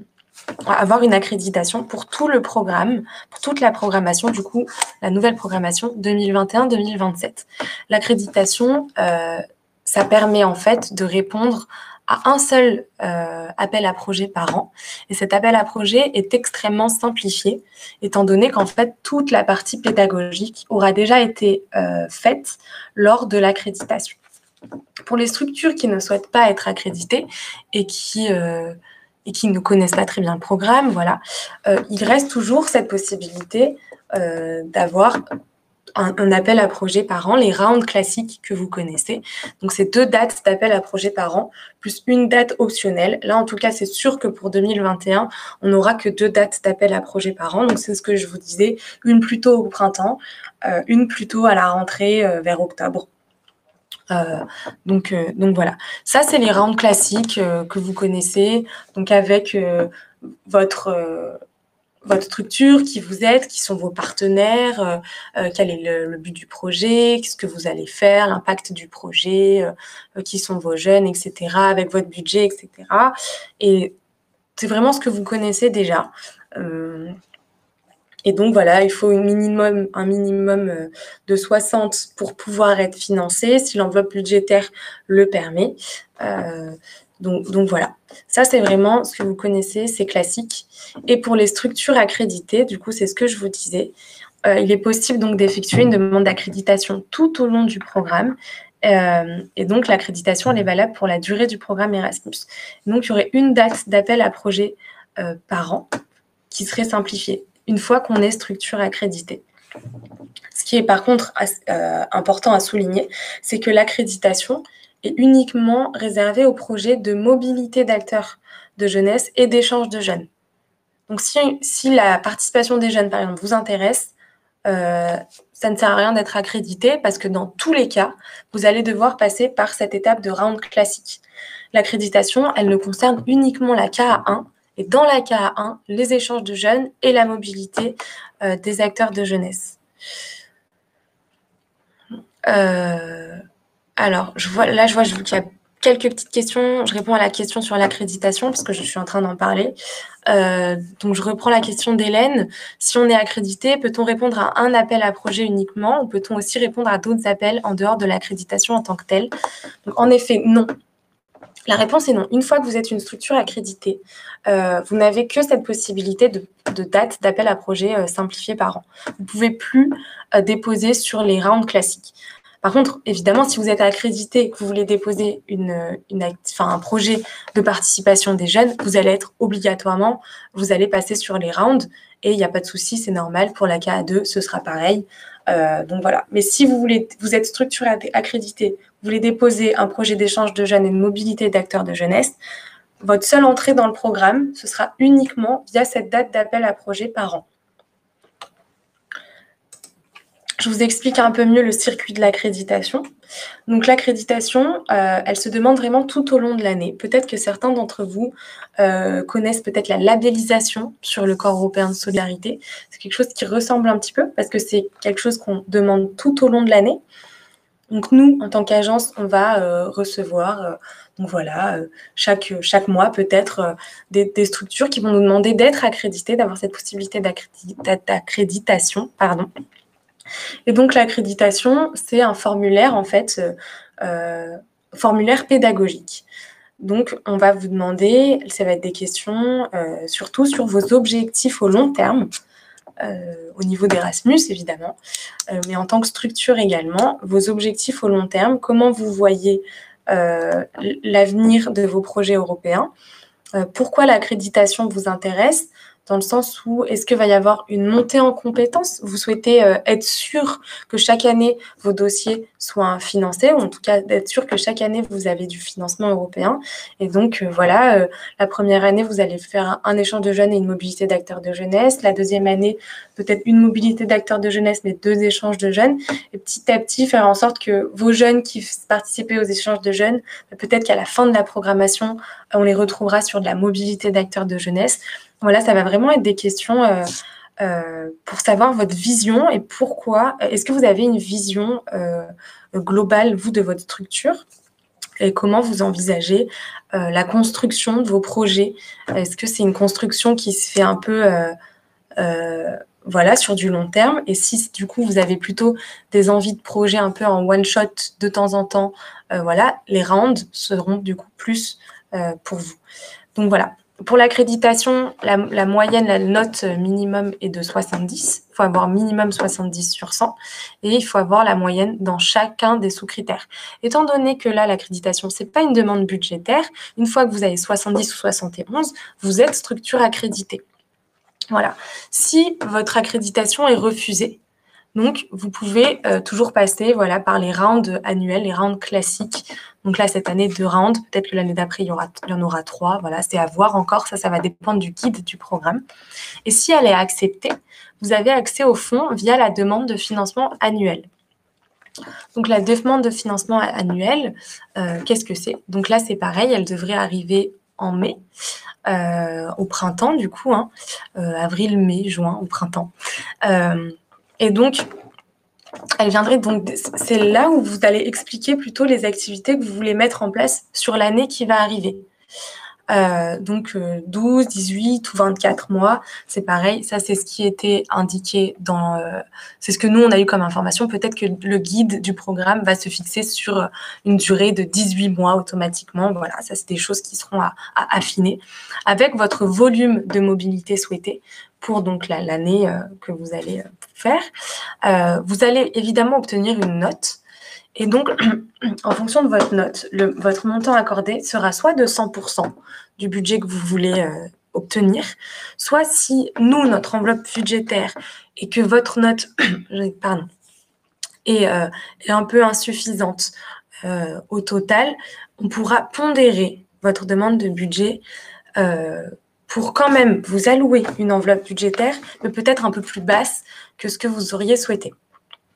avoir une accréditation pour tout le programme, pour toute la programmation, du coup, la nouvelle programmation deux mille vingt et un deux mille vingt-sept. L'accréditation, euh, ça permet en fait de répondre à un seul euh, appel à projet par an. Et cet appel à projet est extrêmement simplifié, étant donné qu'en fait, toute la partie pédagogique aura déjà été euh, faite lors de l'accréditation. Pour les structures qui ne souhaitent pas être accréditées et qui, euh, et qui ne connaissent pas très bien le programme, voilà, euh, il reste toujours cette possibilité euh, d'avoir Un, un appel à projet par an, les rounds classiques que vous connaissez. Donc, c'est deux dates d'appel à projet par an, plus une date optionnelle. Là, en tout cas, c'est sûr que pour deux mille vingt et un, on n'aura que deux dates d'appel à projet par an. Donc, c'est ce que je vous disais, une plutôt au printemps, euh, une plutôt à la rentrée euh, vers octobre. Euh, donc, euh, donc, voilà. Ça, c'est les rounds classiques euh, que vous connaissez, donc avec euh, votre... Euh, votre structure, qui vous êtes, qui sont vos partenaires, euh, euh, quel est le, le but du projet, qu'est-ce que vous allez faire, l'impact du projet, euh, qui sont vos jeunes, et cetera, avec votre budget, et cetera. Et c'est vraiment ce que vous connaissez déjà. Euh, et donc, voilà, il faut un minimum, un minimum de soixante pour pouvoir être financé, si l'enveloppe budgétaire le permet. Euh, Donc, donc voilà, ça c'est vraiment ce que vous connaissez, c'est classique. Et pour les structures accréditées, du coup, c'est ce que je vous disais, euh, il est possible donc d'effectuer une demande d'accréditation tout au long du programme. Euh, et donc, l'accréditation, elle est valable pour la durée du programme Erasmus. Donc, il y aurait une date d'appel à projet euh, par an qui serait simplifiée, une fois qu'on est structure accréditée. Ce qui est par contre euh, important à souligner, c'est que l'accréditation est uniquement réservé aux projets de mobilité d'acteurs de jeunesse et d'échange de jeunes. Donc, si, si la participation des jeunes, par exemple, vous intéresse, euh, ça ne sert à rien d'être accrédité parce que dans tous les cas, vous allez devoir passer par cette étape de round classique. L'accréditation, elle ne concerne uniquement la K A un, et dans la K A un, les échanges de jeunes et la mobilité euh, des acteurs de jeunesse. Euh, alors, je vois, là, je vois qu'il y a quelques petites questions. Je réponds à la question sur l'accréditation parce que je suis en train d'en parler. Euh, donc, je reprends la question d'Hélène. Si on est accrédité, peut-on répondre à un appel à projet uniquement ou peut-on aussi répondre à d'autres appels en dehors de l'accréditation en tant que telle? Donc, en effet, non. La réponse est non. Une fois que vous êtes une structure accréditée, euh, vous n'avez que cette possibilité de, de date d'appel à projet euh, simplifié par an. Vous ne pouvez plus euh, déposer sur les rounds classiques. Par contre, évidemment, si vous êtes accrédité et que vous voulez déposer une, une, enfin, un projet de participation des jeunes, vous allez être obligatoirement, vous allez passer sur les rounds et il n'y a pas de souci, c'est normal. Pour la K A deux, ce sera pareil. Euh, donc voilà. Mais si vous voulez, vous êtes structure accréditée, vous voulez déposer un projet d'échange de jeunes et de mobilité d'acteurs de jeunesse, votre seule entrée dans le programme, ce sera uniquement via cette date d'appel à projet par an. Je vous explique un peu mieux le circuit de l'accréditation. Donc l'accréditation, euh, elle se demande vraiment tout au long de l'année. Peut-être que certains d'entre vous euh, connaissent peut-être la labellisation sur le Corps européen de solidarité. C'est quelque chose qui ressemble un petit peu parce que c'est quelque chose qu'on demande tout au long de l'année. Donc nous, en tant qu'agence, on va euh, recevoir, euh, donc voilà, euh, chaque, chaque mois peut-être euh, des, des structures qui vont nous demander d'être accréditées, d'avoir cette possibilité d'accréditation, pardon. Et donc, l'accréditation, c'est un formulaire, en fait, euh, formulaire pédagogique. Donc, on va vous demander, ça va être des questions, euh, surtout sur vos objectifs au long terme, euh, au niveau d'Erasmus, évidemment, euh, mais en tant que structure également, vos objectifs au long terme, comment vous voyez euh, l'avenir de vos projets européens, euh, pourquoi l'accréditation vous intéresse, dans le sens où est-ce qu'il va y avoir une montée en compétences? Vous souhaitez euh, être sûr que chaque année, vos dossiers soient financés, ou en tout cas d'être sûr que chaque année, vous avez du financement européen. Et donc, euh, voilà, euh, la première année, vous allez faire un, un échange de jeunes et une mobilité d'acteurs de jeunesse. La deuxième année, peut-être une mobilité d'acteurs de jeunesse, mais deux échanges de jeunes. Et petit à petit, faire en sorte que vos jeunes qui participaient aux échanges de jeunes, peut-être qu'à la fin de la programmation, on les retrouvera sur de la mobilité d'acteurs de jeunesse. Voilà, ça va vraiment être des questions euh, euh, pour savoir votre vision et pourquoi. Est-ce que vous avez une vision euh, globale, vous, de votre structure et comment vous envisagez euh, la construction de vos projets? Est-ce que c'est une construction qui se fait un peu euh, euh, voilà, sur du long terme? Et si, du coup, vous avez plutôt des envies de projets un peu en one-shot de temps en temps, euh, voilà, les rounds seront du coup plus euh, pour vous. Donc, voilà. Pour l'accréditation, la, la moyenne, la note minimum est de soixante-dix. Il faut avoir minimum soixante-dix sur cent et il faut avoir la moyenne dans chacun des sous-critères. Étant donné que là, l'accréditation, ce n'est pas une demande budgétaire, une fois que vous avez soixante-dix ou soixante et onze, vous êtes structure accréditée. Voilà. Si votre accréditation est refusée, donc vous pouvez euh, toujours passer voilà, par les rounds annuels, les rounds classiques. Donc là, cette année, deux rounds. Peut-être que l'année d'après, il y aura, il y en aura trois. Voilà, c'est à voir encore. Ça, ça va dépendre du guide du programme. Et si elle est acceptée, vous avez accès au fonds via la demande de financement annuel. Donc, la demande de financement annuel, euh, qu'est-ce que c'est? Donc là, c'est pareil. Elle devrait arriver en mai, euh, au printemps, du coup. Hein, euh, avril, mai, juin, au printemps. Euh, et donc, elle viendrait donc, c'est là où vous allez expliquer plutôt les activités que vous voulez mettre en place sur l'année qui va arriver. Euh, donc euh, douze, dix-huit ou vingt-quatre mois, c'est pareil. Ça, c'est ce qui était indiqué dans... Euh, c'est ce que nous, on a eu comme information. Peut-être que le guide du programme va se fixer sur une durée de dix-huit mois automatiquement. Voilà, ça, c'est des choses qui seront à, à affiner avec votre volume de mobilité souhaité pour donc la, l'année euh, que vous allez euh, faire. Euh, vous allez évidemment obtenir une note. Et donc, en fonction de votre note, le, votre montant accordé sera soit de cent pour cent du budget que vous voulez euh, obtenir, soit si nous, notre enveloppe budgétaire, et que votre note pardon, est, euh, est un peu insuffisante euh, au total, on pourra pondérer votre demande de budget euh, pour quand même vous allouer une enveloppe budgétaire, mais peut-être un peu plus basse que ce que vous auriez souhaité.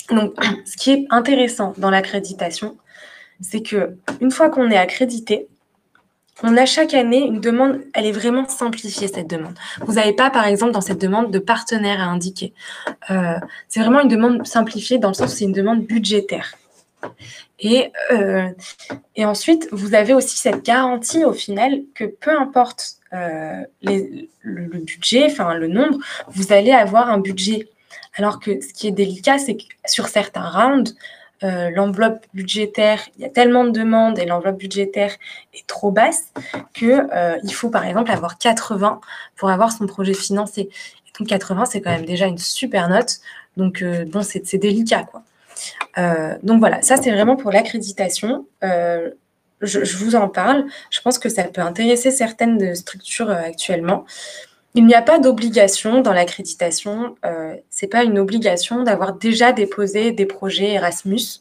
Donc, ce qui est intéressant dans l'accréditation, c'est qu'une fois qu'on est accrédité, on a chaque année une demande, elle est vraiment simplifiée, cette demande. Vous n'avez pas, par exemple, dans cette demande de partenaire à indiquer. Euh, c'est vraiment une demande simplifiée dans le sens où c'est une demande budgétaire. Et, euh, et ensuite, vous avez aussi cette garantie au final que peu importe euh, les, le, le budget, enfin le nombre, vous allez avoir un budget. Alors que ce qui est délicat, c'est que sur certains rounds, euh, l'enveloppe budgétaire, il y a tellement de demandes et l'enveloppe budgétaire est trop basse qu'il euh, faut par exemple avoir quatre-vingts pour avoir son projet financé. Et donc quatre-vingts, c'est quand même déjà une super note. Donc euh, bon, c'est, c'est délicat, quoi. Euh, donc voilà, ça c'est vraiment pour l'accréditation. Euh, je, je vous en parle. Je pense que ça peut intéresser certaines structures euh, actuellement. Il n'y a pas d'obligation dans l'accréditation. Euh, ce n'est pas une obligation d'avoir déjà déposé des projets Erasmus.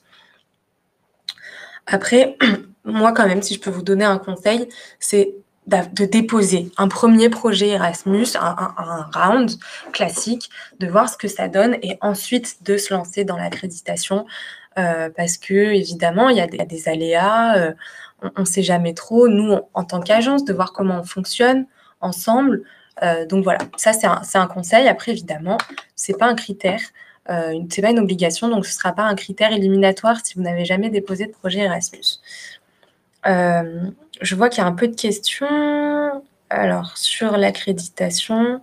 Après, moi quand même, si je peux vous donner un conseil, c'est de déposer un premier projet Erasmus, un, un, un round classique, de voir ce que ça donne et ensuite de se lancer dans l'accréditation euh, parce que évidemment, il y a des, il y a des aléas, euh, on ne sait jamais trop, nous, on, en tant qu'agence, de voir comment on fonctionne ensemble. Euh, donc voilà, ça c'est un, c'est un conseil. Après, évidemment, ce n'est pas un critère, euh, ce n'est pas une obligation, donc ce ne sera pas un critère éliminatoire si vous n'avez jamais déposé de projet Erasmus. Euh, je vois qu'il y a un peu de questions. Alors, sur l'accréditation,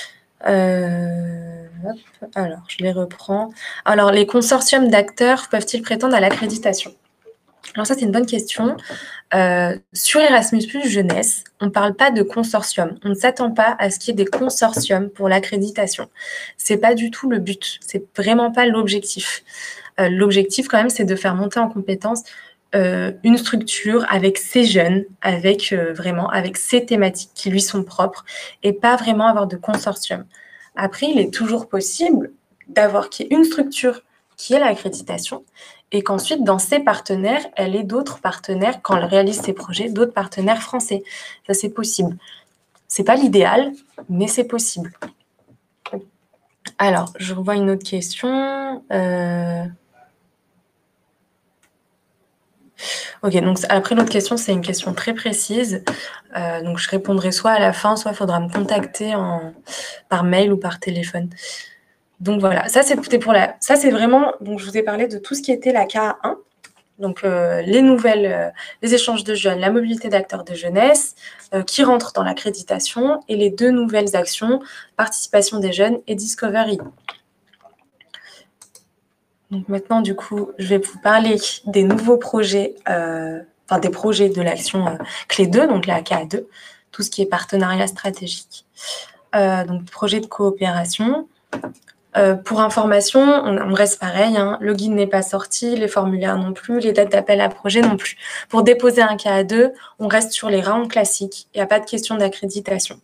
euh, hop, alors, je les reprends. Alors, les consortiums d'acteurs peuvent-ils prétendre à l'accréditation ? Alors ça, c'est une bonne question. Euh, sur Erasmus plus Jeunesse, on ne parle pas de consortium. On ne s'attend pas à ce qu'il y ait des consortiums pour l'accréditation. Ce n'est pas du tout le but. Ce n'est vraiment pas l'objectif. Euh, l'objectif, quand même, c'est de faire monter en compétence Euh, une structure avec ses jeunes, avec euh, vraiment avec ses thématiques qui lui sont propres et pas vraiment avoir de consortium. Après, il est toujours possible d'avoir qu'il y ait une structure qui ait l'accréditation et qu'ensuite, dans ses partenaires, elle ait d'autres partenaires, quand elle réalise ses projets, d'autres partenaires français. Ça, c'est possible. C'est pas l'idéal, mais c'est possible. Alors, je revois une autre question. Euh... Ok, donc après l'autre question, c'est une question très précise. Euh, donc je répondrai soit à la fin, soit il faudra me contacter en, par mail ou par téléphone. Donc voilà, ça c'était pour la. Ça c'est vraiment. Donc je vous ai parlé de tout ce qui était la K A un. Donc euh, les nouvelles, euh, les échanges de jeunes, la mobilité d'acteurs de jeunesse, euh, qui rentrent dans l'accréditation, et les deux nouvelles actions, participation des jeunes et Discovery. Donc maintenant, du coup, je vais vous parler des nouveaux projets, euh, enfin des projets de l'action euh, clé deux, donc la K A deux, tout ce qui est partenariat stratégique. Euh, donc projet de coopération. Euh, pour information, on, on reste pareil, hein, le guide n'est pas sorti, les formulaires non plus, les dates d'appel à projet non plus. Pour déposer un K A deux, on reste sur les rounds classiques, il n'y a pas de question d'accréditation.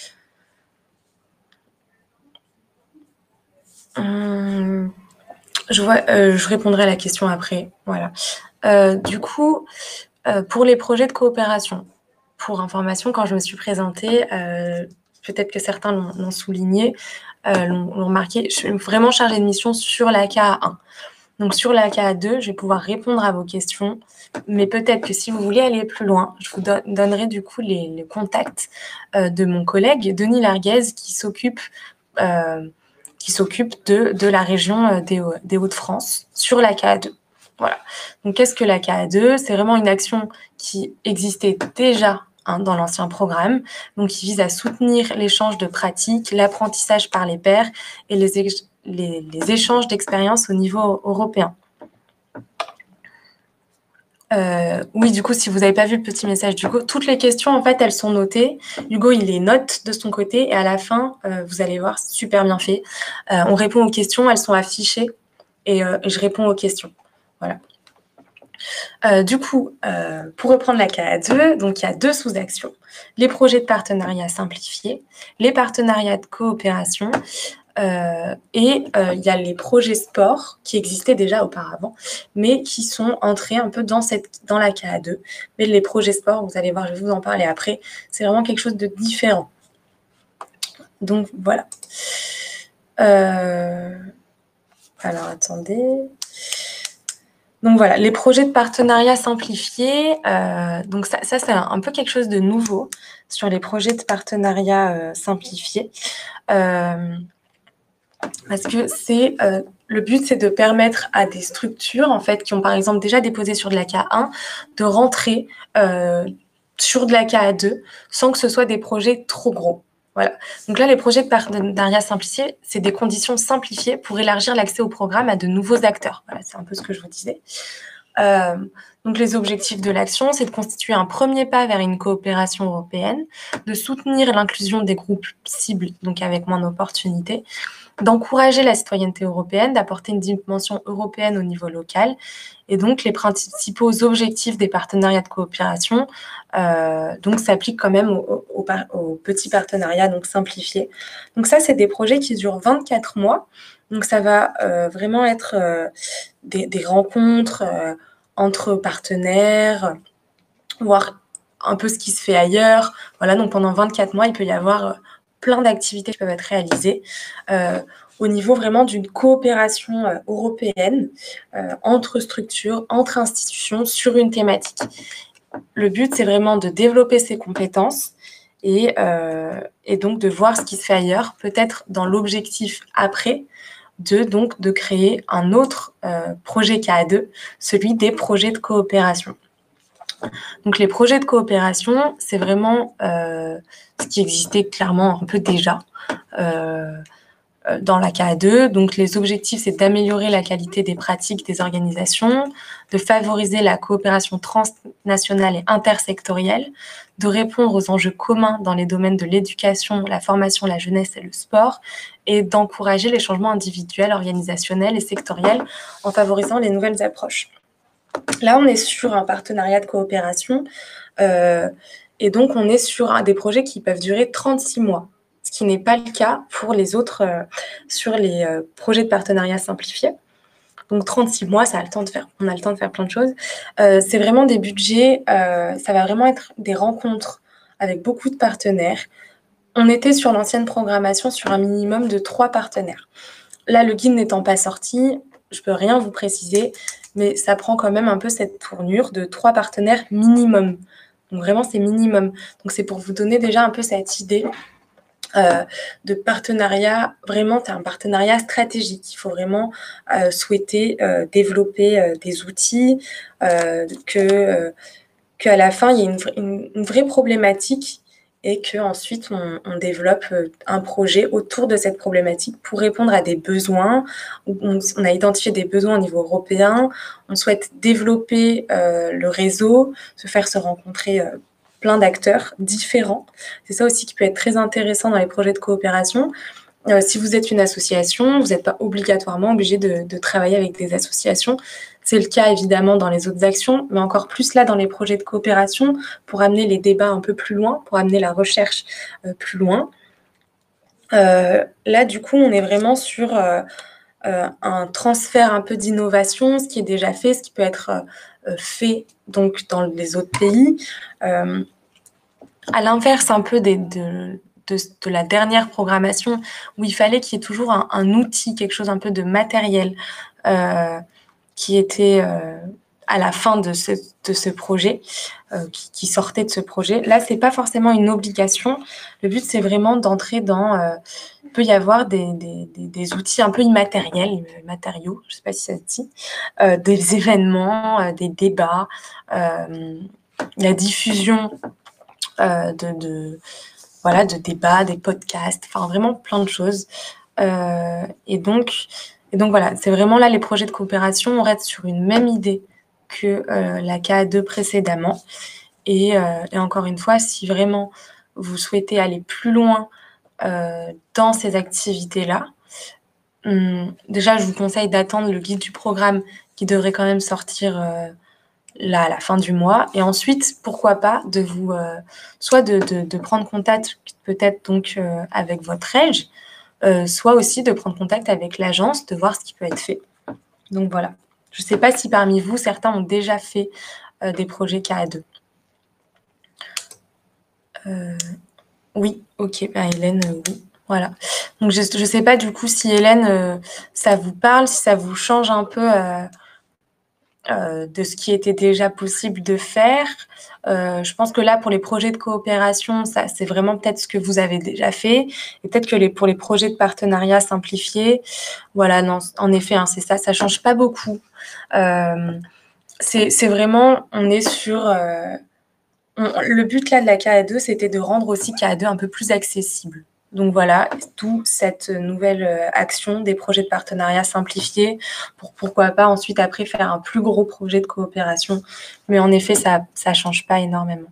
Hum... Je, vois, euh, je répondrai à la question après. Voilà. Euh, du coup, euh, pour les projets de coopération, pour information, quand je me suis présentée, euh, peut-être que certains l'ont, l'ont souligné, euh, l'ont, l'ont remarqué, je suis vraiment chargée de mission sur la K A un. Donc sur la K A deux, je vais pouvoir répondre à vos questions, mais peut-être que si vous voulez aller plus loin, je vous don- donnerai du coup les, les contacts euh, de mon collègue Denis Larguez qui s'occupe... Euh, qui s'occupe de, de la région des, des Hauts-de-France sur la K A deux. Voilà. Donc, qu'est-ce que la K A deux ? C'est vraiment une action qui existait déjà hein, dans l'ancien programme, donc qui vise à soutenir l'échange de pratiques, l'apprentissage par les pairs et les, éch- les, les échanges d'expériences au niveau européen. Euh, oui, du coup, si vous n'avez pas vu le petit message d'Hugo, toutes les questions, en fait, elles sont notées. Hugo, il les note de son côté et à la fin, euh, vous allez voir, c'est super bien fait. Euh, on répond aux questions, elles sont affichées et, euh, et je réponds aux questions. Voilà. Euh, du coup, euh, pour reprendre la K A deux, donc il y a deux sous-actions. Les projets de partenariat simplifiés, les partenariats de coopération, Euh, et euh, il y a les projets sport qui existaient déjà auparavant, mais qui sont entrés un peu dans, cette, dans la K A deux. Mais les projets sport, vous allez voir, je vais vous en parler après, c'est vraiment quelque chose de différent. Donc voilà. Euh, alors, attendez. Donc voilà, les projets de partenariat simplifiés. Euh, donc ça, ça c'est un, un peu quelque chose de nouveau sur les projets de partenariat euh, simplifiés. Euh, parce que c'est euh, le but, c'est de permettre à des structures, en fait, qui ont par exemple déjà déposé sur de la K un, de rentrer euh, sur de la K A deux sans que ce soit des projets trop gros. Voilà. Donc là, les projets de partenariat simplifié, c'est des conditions simplifiées pour élargir l'accès au programme à de nouveaux acteurs. Voilà, c'est un peu ce que je vous disais. Euh, donc les objectifs de l'action, c'est de constituer un premier pas vers une coopération européenne, de soutenir l'inclusion des groupes cibles, donc avec moins d'opportunités, d'encourager la citoyenneté européenne, d'apporter une dimension européenne au niveau local. Et donc, les principaux objectifs des partenariats de coopération euh, donc, s'appliquent quand même aux, aux, aux petits partenariats donc simplifiés. Donc ça, c'est des projets qui durent vingt-quatre mois. Donc, ça va euh, vraiment être euh, des, des rencontres euh, entre partenaires, voir un peu ce qui se fait ailleurs. Voilà, donc pendant vingt-quatre mois, il peut y avoir... Euh, plein d'activités qui peuvent être réalisées euh, au niveau vraiment d'une coopération euh, européenne euh, entre structures, entre institutions sur une thématique. Le but, c'est vraiment de développer ses compétences et, euh, et donc de voir ce qui se fait ailleurs, peut-être dans l'objectif après de, donc, de créer un autre euh, projet K A deux, celui des projets de coopération. Donc, les projets de coopération, c'est vraiment euh, ce qui existait clairement un peu déjà euh, dans la K A deux. Donc, les objectifs, c'est d'améliorer la qualité des pratiques des organisations, de favoriser la coopération transnationale et intersectorielle, de répondre aux enjeux communs dans les domaines de l'éducation, la formation, la jeunesse et le sport, et d'encourager les changements individuels, organisationnels et sectoriels en favorisant les nouvelles approches. Là, on est sur un partenariat de coopération euh, et donc on est sur un, des projets qui peuvent durer trente-six mois, ce qui n'est pas le cas pour les autres, euh, sur les euh, projets de partenariat simplifiés. Donc trente-six mois, ça a le temps de faire, on a le temps de faire plein de choses. Euh, c'est vraiment des budgets, euh, ça va vraiment être des rencontres avec beaucoup de partenaires. On était sur l'ancienne programmation sur un minimum de trois partenaires. Là, le guide n'étant pas sorti, je ne peux rien vous préciser, mais ça prend quand même un peu cette tournure de trois partenaires minimum. Donc vraiment, c'est minimum. Donc c'est pour vous donner déjà un peu cette idée euh, de partenariat. Vraiment, c'est un partenariat stratégique. Il faut vraiment euh, souhaiter euh, développer euh, des outils, euh, que, euh, qu'à la fin, il y ait une, une, une vraie problématique et qu'ensuite, on, on développe un projet autour de cette problématique pour répondre à des besoins. On, on a identifié des besoins au niveau européen. On souhaite développer euh, le réseau, se faire se rencontrer euh, plein d'acteurs différents. C'est ça aussi qui peut être très intéressant dans les projets de coopération. Euh, si vous êtes une association, vous n'êtes pas obligatoirement obligé de, de travailler avec des associations. C'est le cas évidemment dans les autres actions, mais encore plus là dans les projets de coopération pour amener les débats un peu plus loin, pour amener la recherche euh, plus loin. Euh, là, du coup, on est vraiment sur euh, euh, un transfert un peu d'innovation, ce qui est déjà fait, ce qui peut être euh, fait donc dans les autres pays. Euh, à l'inverse un peu des, de, de, de la dernière programmation, où il fallait qu'il y ait toujours un, un outil, quelque chose un peu de matériel, euh, qui était euh, à la fin de ce, de ce projet, euh, qui, qui sortait de ce projet. Là, c'est pas forcément une obligation. Le but, c'est vraiment d'entrer dans... Euh, il peut y avoir des, des, des, des outils un peu immatériels, matériaux, je sais pas si ça se dit, euh, des événements, euh, des débats, euh, la diffusion euh, de, de, voilà, de débats, des podcasts, enfin vraiment plein de choses. Euh, et donc... Et donc voilà, c'est vraiment là les projets de coopération, on reste sur une même idée que euh, la K A deux précédemment. Et, euh, et encore une fois, si vraiment vous souhaitez aller plus loin euh, dans ces activités-là, hum, déjà je vous conseille d'attendre le guide du programme qui devrait quand même sortir euh, là à la fin du mois. Et ensuite, pourquoi pas, de vous euh, soit de, de, de prendre contact peut-être donc euh, avec votre R E G, Euh, soit aussi de prendre contact avec l'agence, de voir ce qui peut être fait. Donc voilà. Je ne sais pas si parmi vous, certains ont déjà fait euh, des projets K A deux. Euh, oui, ok, bah, Hélène, euh, oui. Voilà. Donc, je ne sais pas du coup si Hélène, euh, ça vous parle, si ça vous change un peu euh, euh, de ce qui était déjà possible de faire. Euh, je pense que là, pour les projets de coopération, ça, c'est vraiment peut-être ce que vous avez déjà fait. Et peut-être que les, pour les projets de partenariat simplifiés, voilà, non, en effet, hein, c'est ça, ça ne change pas beaucoup. Euh, c'est, c'est vraiment, on est sur... Euh, on, le but là de la K A deux, c'était de rendre aussi K A deux un peu plus accessible. Donc voilà, d'où cette nouvelle euh, action des projets de partenariat simplifiés pour pourquoi pas ensuite après faire un plus gros projet de coopération. Mais en effet, ça ne change pas énormément.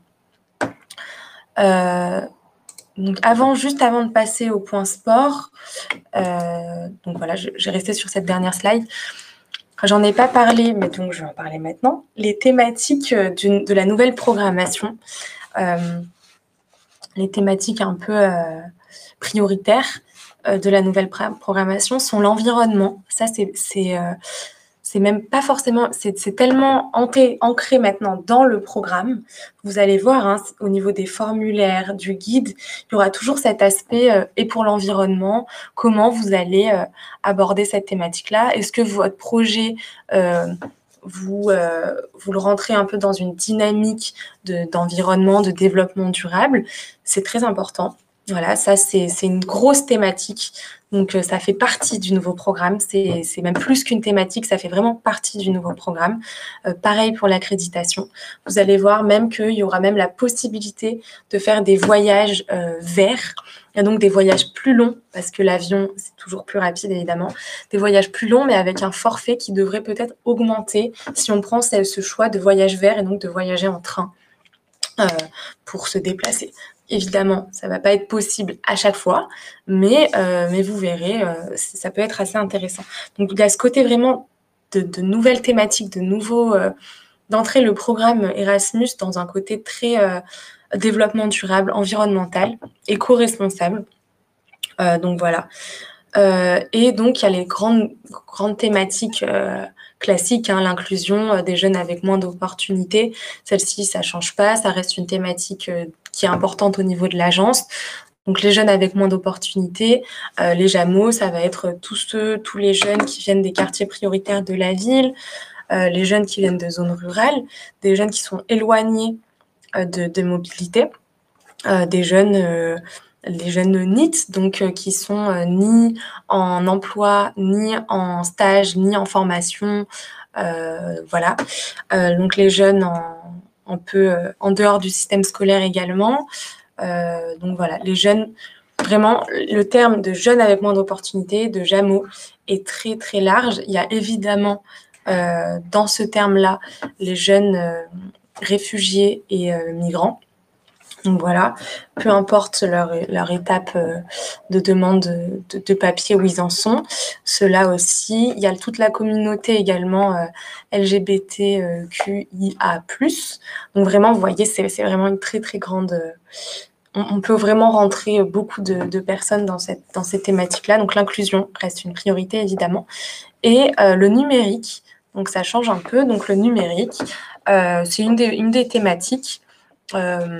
Euh, donc avant, juste avant de passer au point sport, euh, donc voilà, j'ai resté sur cette dernière slide. J'en ai pas parlé, mais donc je vais en parler maintenant. Les thématiques de la nouvelle programmation, euh, les thématiques un peu euh, prioritaires euh, de la nouvelle programmation sont l'environnement. Ça, c'est c'est euh, c'est même pas forcément, c'est tellement ancré, ancré maintenant dans le programme. Vous allez voir, hein, au niveau des formulaires, du guide, il y aura toujours cet aspect euh, et pour l'environnement, comment vous allez euh, aborder cette thématique-là. Est-ce que votre projet, euh, vous, euh, vous le rentrez un peu dans une dynamique d'environnement, de, de développement durable? C'est très important. Voilà, ça, c'est une grosse thématique. Donc, ça fait partie du nouveau programme. C'est même plus qu'une thématique, ça fait vraiment partie du nouveau programme. Euh, pareil pour l'accréditation. Vous allez voir même qu'il y aura même la possibilité de faire des voyages euh, verts. Et donc, des voyages plus longs, parce que l'avion, c'est toujours plus rapide, évidemment. Des voyages plus longs, mais avec un forfait qui devrait peut-être augmenter si on prend ce, ce choix de voyage vert et donc de voyager en train euh, pour se déplacer. Évidemment, ça ne va pas être possible à chaque fois, mais, euh, mais vous verrez, euh, ça peut être assez intéressant. Donc, il y a ce côté vraiment de, de nouvelles thématiques, de nouveaux, euh, d'entrer le programme Erasmus dans un côté très euh, développement durable, environnemental, éco-responsable. Euh, donc, voilà. Euh, et donc, il y a les grandes, grandes thématiques euh, classiques, hein, l'inclusion euh, des jeunes avec moins d'opportunités. Celle-ci, ça ne change pas, ça reste une thématique euh, qui est importante au niveau de l'agence. Donc, les jeunes avec moins d'opportunités, euh, les JAMO, ça va être tous ceux, tous les jeunes qui viennent des quartiers prioritaires de la ville, euh, les jeunes qui viennent de zones rurales, des jeunes qui sont éloignés euh, de, de mobilité, euh, des jeunes... Euh, les jeunes N I T, donc euh, qui sont euh, ni en emploi, ni en stage, ni en formation, euh, voilà. Euh, donc les jeunes en, un peu euh, en dehors du système scolaire également. Euh, donc voilà, les jeunes, vraiment, le terme de jeunes avec moins d'opportunités, de JAMO, est très très large. Il y a évidemment euh, dans ce terme-là les jeunes euh, réfugiés et euh, migrants. Donc voilà, peu importe leur, leur étape de demande de, de, de papier où ils en sont. Cela aussi, il y a toute la communauté également euh, L G B T Q I A plus. Donc vraiment, vous voyez, c'est vraiment une très très grande... On, on peut vraiment rentrer beaucoup de, de personnes dans cette, dans ces thématiques-là. Donc l'inclusion reste une priorité évidemment. Et euh, le numérique, donc ça change un peu. Donc le numérique, euh, c'est une des, une des thématiques Euh,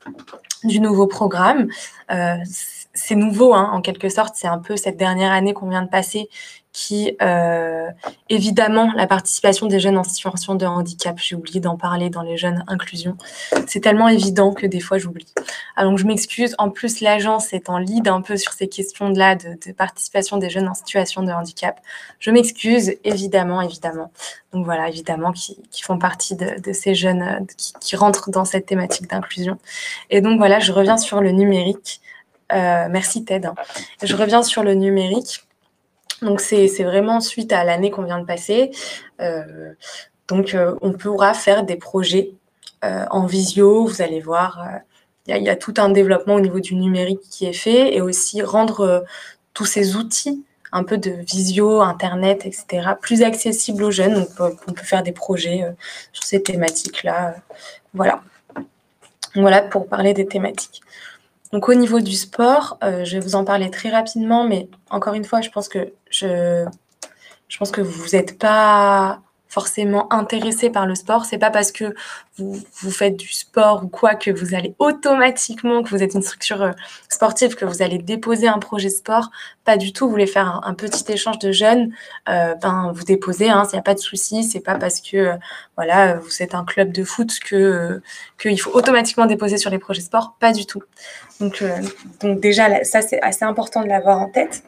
du nouveau programme. Euh, c'est nouveau, hein, en quelque sorte, c'est un peu cette dernière année qu'on vient de passer qui, euh, évidemment, la participation des jeunes en situation de handicap, j'ai oublié d'en parler dans les jeunes inclusion, c'est tellement évident que des fois j'oublie. Alors donc je m'excuse, en plus l'agence est en lead un peu sur ces questions-là de, de participation des jeunes en situation de handicap. Je m'excuse, évidemment, évidemment. Donc voilà, évidemment, qui, qui font partie de, de ces jeunes qui, qui rentrent dans cette thématique d'inclusion. Et donc voilà, je reviens sur le numérique. Euh, merci Ted. Je reviens sur le numérique. Donc c'est vraiment suite à l'année qu'on vient de passer. Euh, donc euh, on pourra faire des projets euh, en visio. Vous allez voir, il euh, y, y a tout un développement au niveau du numérique qui est fait et aussi rendre euh, tous ces outils un peu de visio, internet, et cetera plus accessibles aux jeunes. Donc on peut faire des projets euh, sur ces thématiques-là. Voilà. Voilà pour parler des thématiques. Donc, au niveau du sport, euh, je vais vous en parler très rapidement, mais encore une fois, je pense que je, je pense que vous n'êtes pas forcément intéressé par le sport. C'est pas parce que vous, vous faites du sport ou quoi que vous allez automatiquement, que vous êtes une structure sportive, que vous allez déposer un projet sport. Pas du tout. Vous voulez faire un, un petit échange de jeunes, euh, ben vous déposez, hein, il n'y a pas de souci. C'est pas parce que euh, voilà, vous êtes un club de foot que euh, qu'il faut automatiquement déposer sur les projets sport. Pas du tout. Donc, euh, donc déjà, là, ça c'est assez important de l'avoir en tête.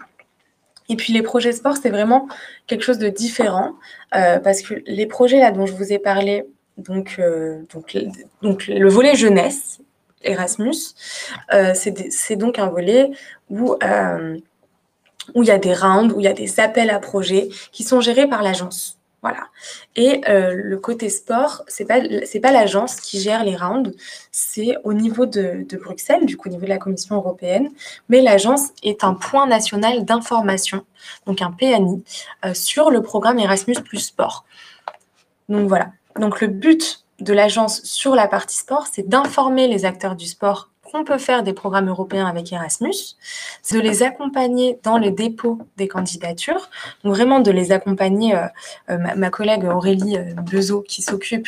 Et puis les projets sport, c'est vraiment quelque chose de différent euh, parce que les projets là dont je vous ai parlé, donc, euh, donc, donc le volet jeunesse, Erasmus, euh, c'est, c'est donc un volet où euh, où il y a des rounds, où il y a des appels à projets qui sont gérés par l'agence. Voilà. Et euh, le côté sport, c'est pas c'est pas l'agence qui gère les rounds, c'est au niveau de, de Bruxelles, du coup au niveau de la Commission européenne. Mais l'agence est un point national d'information, donc un P N I, euh, sur le programme Erasmus plus sport. Donc voilà. Donc le but de l'agence sur la partie sport, c'est d'informer les acteurs du sport qu'on peut faire des programmes européens avec Erasmus, c'est de les accompagner dans le dépôt des candidatures, donc vraiment de les accompagner. Euh, euh, ma, ma collègue Aurélie euh, Bezot, qui s'occupe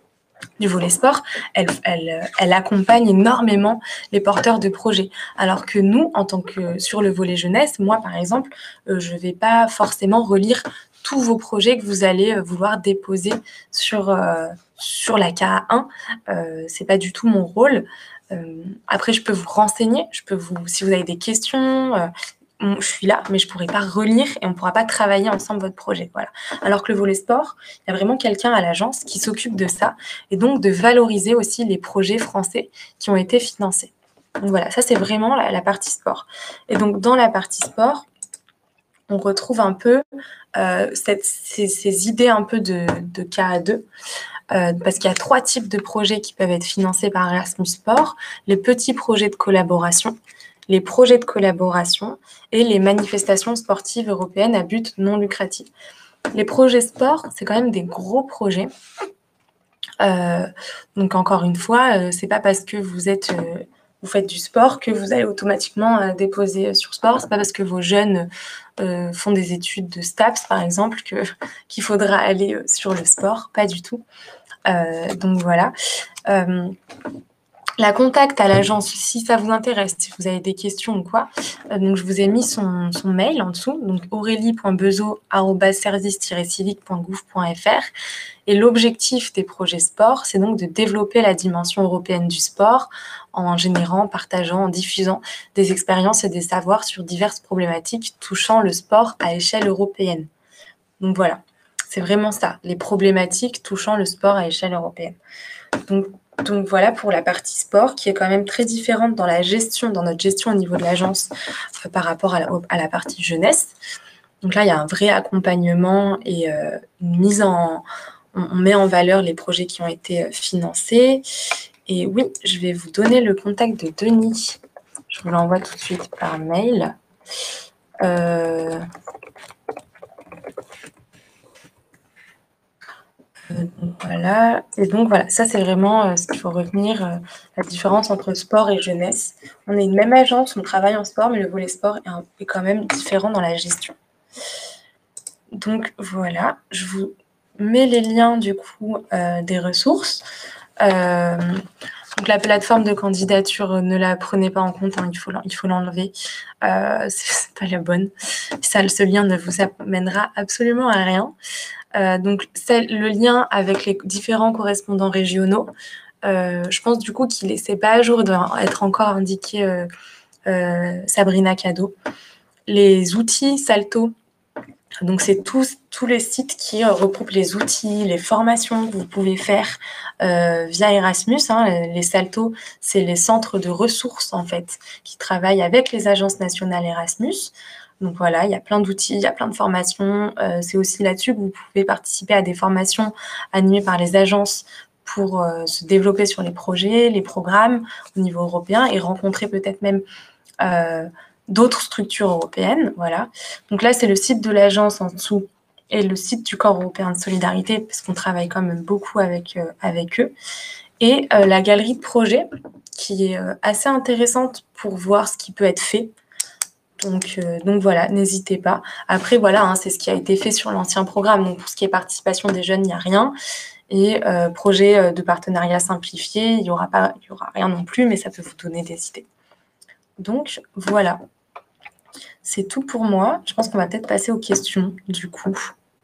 du volet sport, elle, elle, elle accompagne énormément les porteurs de projets. Alors que nous, en tant que sur le volet jeunesse, moi par exemple, euh, je ne vais pas forcément relire tous vos projets que vous allez vouloir déposer sur, euh, sur la K A un. Euh, ce n'est pas du tout mon rôle. Euh, après, je peux vous renseigner, je peux vous, si vous avez des questions, euh, je suis là, mais je ne pourrai pas relire et on ne pourra pas travailler ensemble votre projet. Voilà. Alors que le volet sport, il y a vraiment quelqu'un à l'agence qui s'occupe de ça et donc de valoriser aussi les projets français qui ont été financés. Donc voilà, ça c'est vraiment la, la partie sport. Et donc dans la partie sport, on retrouve un peu euh, cette, ces, ces idées un peu de, de K A deux. Euh, parce qu'il y a trois types de projets qui peuvent être financés par Erasmus Sport. Les petits projets de collaboration, les projets de collaboration et les manifestations sportives européennes à but non lucratif. Les projets sport, c'est quand même des gros projets. Euh, donc encore une fois, euh, c'est pas parce que vous êtes... Euh, vous faites du sport que vous allez automatiquement euh, déposer sur sport. C'est pas parce que vos jeunes euh, font des études de STAPS, par exemple, que, qu'il faudra aller euh, sur le sport. Pas du tout. Euh, donc voilà. Euh, la contact à l'agence, si ça vous intéresse, si vous avez des questions ou quoi, euh, donc je vous ai mis son, son mail en dessous, donc aurélie point bezot arobase service tiret civique point gouv point f r. Et l'objectif des projets sport, c'est donc de développer la dimension européenne du sport en générant, partageant, en diffusant des expériences et des savoirs sur diverses problématiques touchant le sport à échelle européenne. Donc voilà. C'est vraiment ça, les problématiques touchant le sport à échelle européenne. Donc, donc voilà pour la partie sport qui est quand même très différente dans la gestion, dans notre gestion au niveau de l'agence euh, par rapport à la, à la partie jeunesse. Donc là, il y a un vrai accompagnement et euh, une mise en... On, on met en valeur les projets qui ont été financés. Et oui, je vais vous donner le contact de Denis. Je vous l'envoie tout de suite par mail. Euh... Donc voilà, et donc voilà, ça c'est vraiment euh, ce qu'il faut retenir, euh, la différence entre sport et jeunesse. On est une même agence, on travaille en sport, mais le volet sport est, un, est quand même différent dans la gestion. Donc voilà, je vous mets les liens du coup euh, des ressources. Euh, donc la plateforme de candidature, ne la prenez pas en compte, hein, il faut, il faut l'enlever. Euh, c'est pas la bonne. Ça, ce lien ne vous amènera absolument à rien. Euh, donc, c'est le lien avec les différents correspondants régionaux. Euh, je pense du coup qu'il n'est pas à jour d'être encore indiqué euh, euh, Sabrina Cadeau. Les outils Salto, donc c'est tous, tous les sites qui euh, regroupent les outils, les formations que vous pouvez faire euh, via Erasmus. Hein. Les Salto, c'est les centres de ressources en fait qui travaillent avec les agences nationales Erasmus. Donc voilà, il y a plein d'outils, il y a plein de formations. Euh, c'est aussi là-dessus que vous pouvez participer à des formations animées par les agences pour euh, se développer sur les projets, les programmes au niveau européen et rencontrer peut-être même euh, d'autres structures européennes. Voilà. Donc là, c'est le site de l'agence en dessous et le site du Corps européen de solidarité parce qu'on travaille quand même beaucoup avec, euh, avec eux. Et euh, la galerie de projets qui est euh, assez intéressante pour voir ce qui peut être fait. Donc, euh, donc voilà, n'hésitez pas. Après, voilà, hein, c'est ce qui a été fait sur l'ancien programme. Donc, pour ce qui est participation des jeunes, il n'y a rien. Et euh, projet de partenariat simplifié, il n'y aura pas, il y aura rien non plus, mais ça peut vous donner des idées. Donc, voilà. C'est tout pour moi. Je pense qu'on va peut-être passer aux questions, du coup.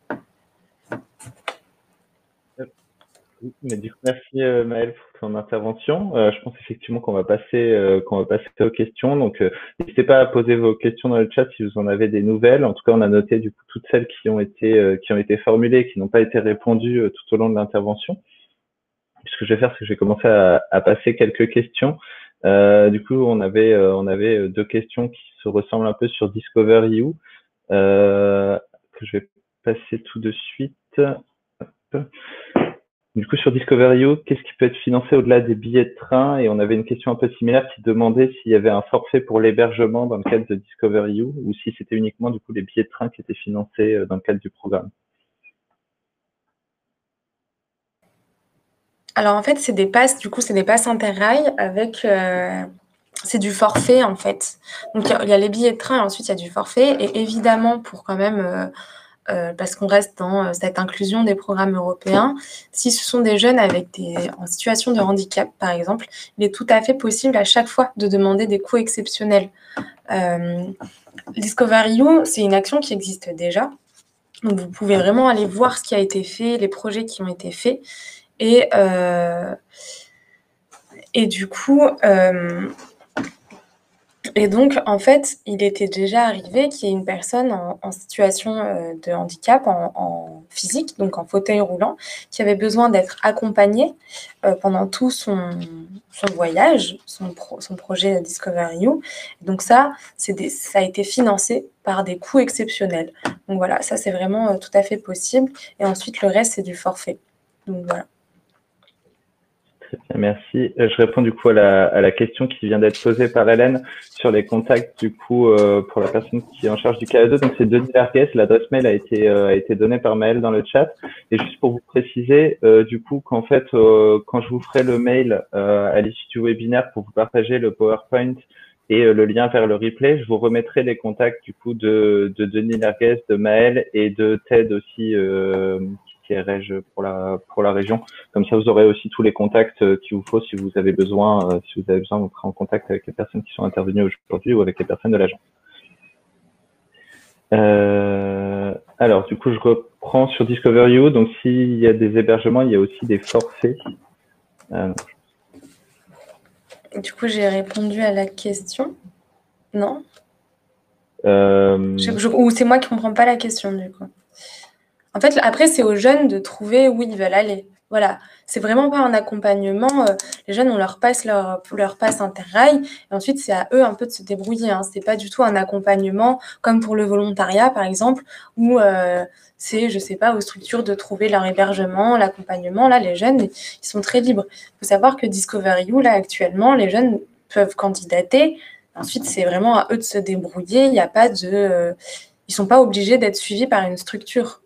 Mais du coup, merci euh, Maëlle pour ton intervention. Euh, je pense effectivement qu'on va passer euh, qu'on va passer aux questions. Donc, euh, n'hésitez pas à poser vos questions dans le chat si vous en avez des nouvelles. En tout cas, on a noté du coup toutes celles qui ont été euh, qui ont été formulées et qui n'ont pas été répondues euh, tout au long de l'intervention. Puis ce que je vais faire, c'est que je vais commencer à, à passer quelques questions. Euh, du coup, on avait euh, on avait deux questions qui se ressemblent un peu sur Discover dot I O euh, que je vais passer tout de suite. Hop. Du coup, sur Discover dot I O, qu'est-ce qui peut être financé au-delà des billets de train? Et on avait une question un peu similaire qui demandait s'il y avait un forfait pour l'hébergement dans le cadre de Discover dot I O ou si c'était uniquement du coup les billets de train qui étaient financés dans le cadre du programme. Alors en fait, c'est des passes, du coup, c'est des passes Interrail avec, euh, c'est du forfait en fait. Donc il y, y a les billets de train et ensuite il y a du forfait. Et évidemment, pour quand même, euh, euh, parce qu'on reste dans euh, cette inclusion des programmes européens, si ce sont des jeunes avec des, en situation de handicap, par exemple, il est tout à fait possible à chaque fois de demander des coûts exceptionnels. Euh, Discover dot I O, c'est une action qui existe déjà. Donc vous pouvez vraiment aller voir ce qui a été fait, les projets qui ont été faits. Et, euh, et du coup, euh, et donc, en fait, il était déjà arrivé qu'il y ait une personne en, en situation euh, de handicap, en, en physique, donc en fauteuil roulant, qui avait besoin d'être accompagnée euh, pendant tout son, son voyage, son, pro, son projet Discover dot I O. Donc ça, c'est des, ça a été financé par des coûts exceptionnels. Donc voilà, ça c'est vraiment euh, tout à fait possible. Et ensuite, le reste, c'est du forfait. Donc voilà. Très bien, merci. Je réponds du coup à la, à la question qui vient d'être posée par Hélène sur les contacts du coup euh, pour la personne qui est en charge du K E deux. Donc c'est Denis Larguès, l'adresse mail a été euh, a été donnée par Maëlle dans le chat. Et juste pour vous préciser, euh, du coup qu'en fait euh, quand je vous ferai le mail euh, à l'issue du webinaire pour vous partager le PowerPoint et euh, le lien vers le replay, je vous remettrai les contacts du coup de, de Denis Larguès, de Maëlle et de Ted aussi. Euh, qui est Rég pour la pour la région. Comme ça, vous aurez aussi tous les contacts qu'il vous faut si vous avez besoin. Euh, si vous avez besoin, vous serez en contact avec les personnes qui sont intervenues aujourd'hui ou avec les personnes de l'agence. Euh, alors, du coup, je reprends sur Discover dot I O. Donc, s'il y a des hébergements, il y a aussi des forfaits. Euh, du coup, j'ai répondu à la question. Non euh... je, je, Ou c'est moi qui ne comprends pas la question, du coup. En fait, après, c'est aux jeunes de trouver où ils veulent aller. Voilà, c'est vraiment pas un accompagnement. Euh, les jeunes, on leur passe leur, leur passe Interrail et ensuite, c'est à eux un peu de se débrouiller. Hein. C'est pas du tout un accompagnement comme pour le volontariat, par exemple, où euh, c'est, je sais pas, aux structures de trouver leur hébergement, l'accompagnement. Là, les jeunes, ils sont très libres. Il faut savoir que Discover dot I O, là, actuellement, les jeunes peuvent candidater. Ensuite, c'est vraiment à eux de se débrouiller. Il n'y a pas de... Euh, ils sont pas obligés d'être suivis par une structure.